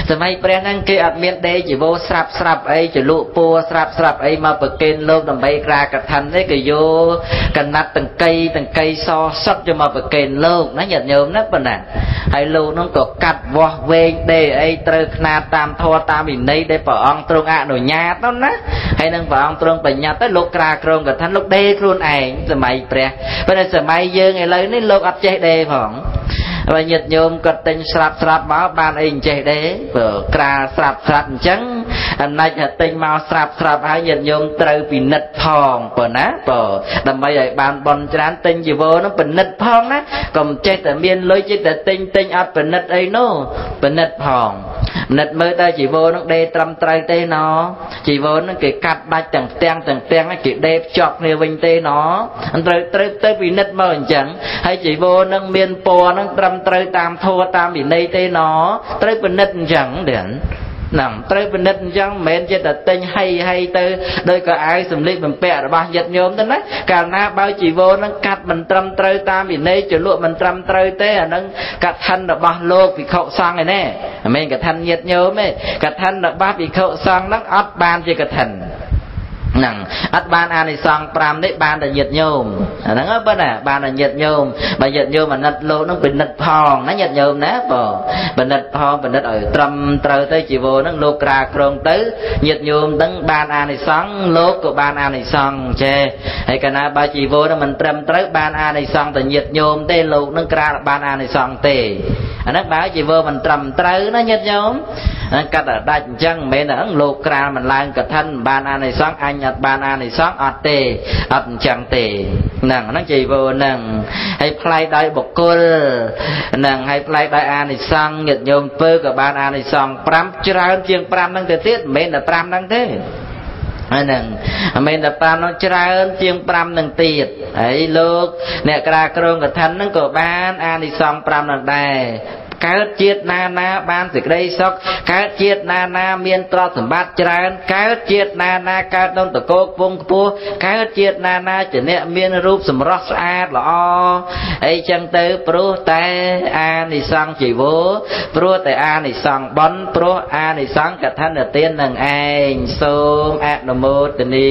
សម័យព្រះហ្នឹងគេអត់មានដេកជីវោស្រាប់អីចលក់ពួរស្រាប់អីមកប្រគេនលោកដើម្បីក្រាកថាទេគេយកកណាត់តង្កៃសសុតយកមកប្រគេនលោកណាញាតិញោមណាប៉ុណ្ណាហើយលោកហ្នឹងក៏កាត់វាស់វែងដេកអីត្រូវខ្នាតតាមធម៌តាមវិន័យដែលព្រះអង្គទ្រង់អនុញ្ញាតនោះណាហើយនឹងព្រះអង្គទ្រង់បញ្ញត្តិទៅលោកក្រាក្រងកថាលោកដេកខ្លួនឯងសម័យព្រះប៉ុន្តែសម័យយើងឥឡូវនេះលោកអត់ចេះដេកផងបើញាតិញោមគាត់ទិញស្រាប់មកបានអីចេះដែរបើក្រាលស្រាប់អញ្ចឹងអំណាចទិញមកស្រាប់ហើយញាតិញោមត្រូវពិនិត្យផងបើណាបើដើម្បីឲ្យបានបន់ច្រើនទិញជីវរនោះពិនិត្យផងណាកុំចេះតែមានលុយចេះតែទិញអត់ពិនិត្យអីនោះពិនិត្យផងពិនិត្យមើលតើជីវរនោះដេរត្រឹមត្រូវទេណជីវរនោះគេកាត់ដាច់ទាំងផ្ទាំងគេដេរភ្ជាប់គ្នាវិញទេណត្រូវទៅពិនិត្យមកអញ្ចឹងហើយជីវរនោះមានពណ៌នោះត្រឹមត្រូវតាមធម៌តាមវិន័យទេណត្រូវពិនិត្យអញ្ចឹងទេហ្នឹងត្រូវពិនិត្យអញ្ចឹងមិនមែនជាតែទិញហើយទៅដោយក៏អាវសម្លៀកបំពាក់របស់ញាតិញោមទៅណាកាលណាបើជីវរហ្នឹងកាត់មិនត្រឹមត្រូវតាមវិន័យចលក់មិនត្រឹមត្រូវទេអាហ្នឹងកឋិនរបស់លោកភិក្ខុសង្ឃឯណែមិនមែនកឋិនញាតិញោមទេកឋិនរបស់ភិក្ខុសង្ឃហ្នឹងអត់បានជាកឋិនហ្នឹងអត់បានអានិសង្ឃ5នេះបានតែញាតិញោមអាហ្នឹងបើណាបានតែញាតិញោមបើញាតិញោមអាណិតលោកហ្នឹងពិនិត្យផងណាញាតិញោមណាបើពិនិត្យផងពិនិត្យឲ្យត្រឹមត្រូវទៅជីវរហ្នឹងលោកក្រាក្រងទៅញាតិញោមហ្នឹងបានអានិសង្ឃលោកក៏បានអានិសង្ឃចេះហើយកាលណាបើជីវរហ្នឹងមិនត្រឹមត្រូវបានអានិសង្ឃទៅញាតិញោមទេលោកហ្នឹងក្រាបានអានិសង្ឃទេអាហ្នឹងបើជីវរមិនត្រឹមត្រូវណាញាតិញោមកាត់ដាច់អញ្ចឹងមិនមែនហ្នឹងលោកក្រាមិនឡើងកឋិនបានអានិសង្ឃអញអត់បានអានិសង្ឃអត់ទេអត់អញ្ចឹងទេហ្នឹងជីវរហ្នឹងហើយផ្លែកដោយបុគ្គលហ្នឹងហើយផ្លែកដោយអានិសង្ឃញាតិញោមពើក៏បានអានិសង្ឃ5ច្រើនជាង5ហ្នឹងទៅទៀតមិនមែនតែ5ហ្នឹងទេហ្នឹងមិនមែនតែ5នោះច្រើនជាង5នឹងទៀតហើយលោកអ្នកក្រាក្រងកឋិនហ្នឹងក៏បានអានិសង្ឃ5នឹងដែរកើតជាតិណាបានសេចក្តីសុខកើតជាតិណាមានទ្រព្យសម្បត្តិច្រើនកើតជាតិណាកើតក្នុងតកោខ្ពង់ខ្ពស់កើតជាតិណាជាអ្នកមានរូបសម្រស់ស្អាតល្អអីចឹងទៅព្រោះតែអានិសង្ឃជីវរព្រោះតែអានិសង្ឃបន់ព្រោះអានិសង្ឃកឋិនទាននឹងឯងសូមអនុមោទនា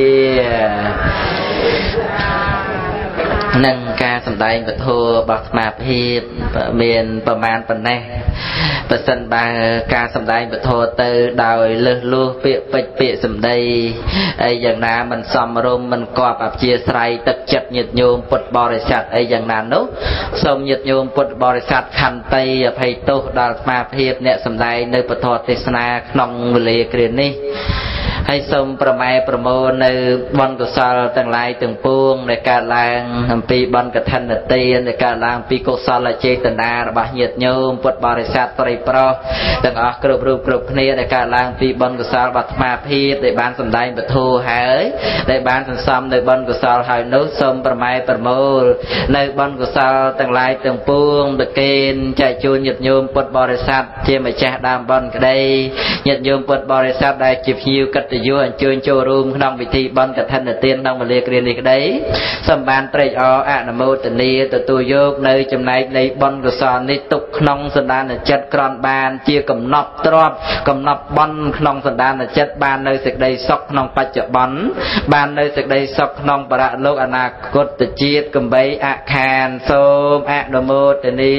នឹងការសម្ដែងពធរបស់អាត្មាភាពមានប្រមាណប៉ុណ្ណេះបើសិនបើការសម្ដែងពធទៅដោយលើសលួសពាក្យពេចន៍ពាក្យសម្ដីអីយ៉ាងណាមិនសមរម្យមិនគប្បអព្យាស្រ័យទឹកចិត្តញាតិញោមពុទ្ធបរិស័ទអីយ៉ាងណានោះសូមញាតិញោមពុទ្ធបរិស័ទខន្តីអភ័យទោសដល់អាត្មាភាពអ្នកសម្ដែងនៅពធទេសនាក្នុងវេលាគ្រានេះហើយសូមប្រម៉ែប្រមូលនៅបុណ្យកុសលទាំងឡាយទាំងពួងដែលកើតឡើងអំពីបុណ្យកឋិនទានដែលកើតឡើងពីកុសលចេតនារបស់ញាតិញោមពុទ្ធបរិស័ទប្រិយប្រុសទាំងអស់គ្រប់រូបគ្រប់គ្នាដែលកើតឡើងពីបុណ្យកុសលរបស់អាត្មាភាពដែលបានសម្ដែងពធហើយដែលបានសន្សំនៅបុណ្យកុសលហើយនោះសូមប្រម៉ែប្រមូលនៅបុណ្យកុសលទាំងឡាយទាំងពួងប្រគេនចែកជូនញាតិញោមពុទ្ធបរិស័ទជាម្ចាស់ដើមបុណ្យក្តីញាតិញោមពុទ្ធបរិស័ទដែលជាភ្ញៀវកិត្តិយសអញ្ជើញចូលរួមក្នុងពិធីបុណ្យកឋិនទានក្នុងវេលាគ្រានេះក្តីសូមបានត្រេកអរអនុមោទនាទទួលយកនៅចំណែកនៃបុណ្យកុសលនេះទុកក្នុងសន្តានចិត្តក្រន់បានជាកំណប់ទ្រព្យកំណប់បុណ្យក្នុងសន្តានចិត្តបាននៅសេចក្តីសុខក្នុងបច្ចុប្បន្នបាននៅសេចក្តីសុខក្នុងបរលោកអនាគតជាតិកំបីអខានសូមអនុមោទនា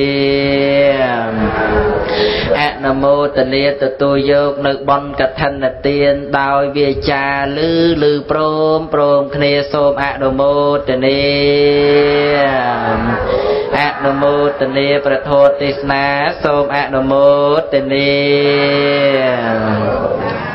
អនុមោទនាទទួលយកនៅបុណ្យកឋិនទានដោយវាចាឮព្រមគ្នាសូមអនុមោទនាអនុមោទនាប្រធមទេសនាសូមអនុមោទនា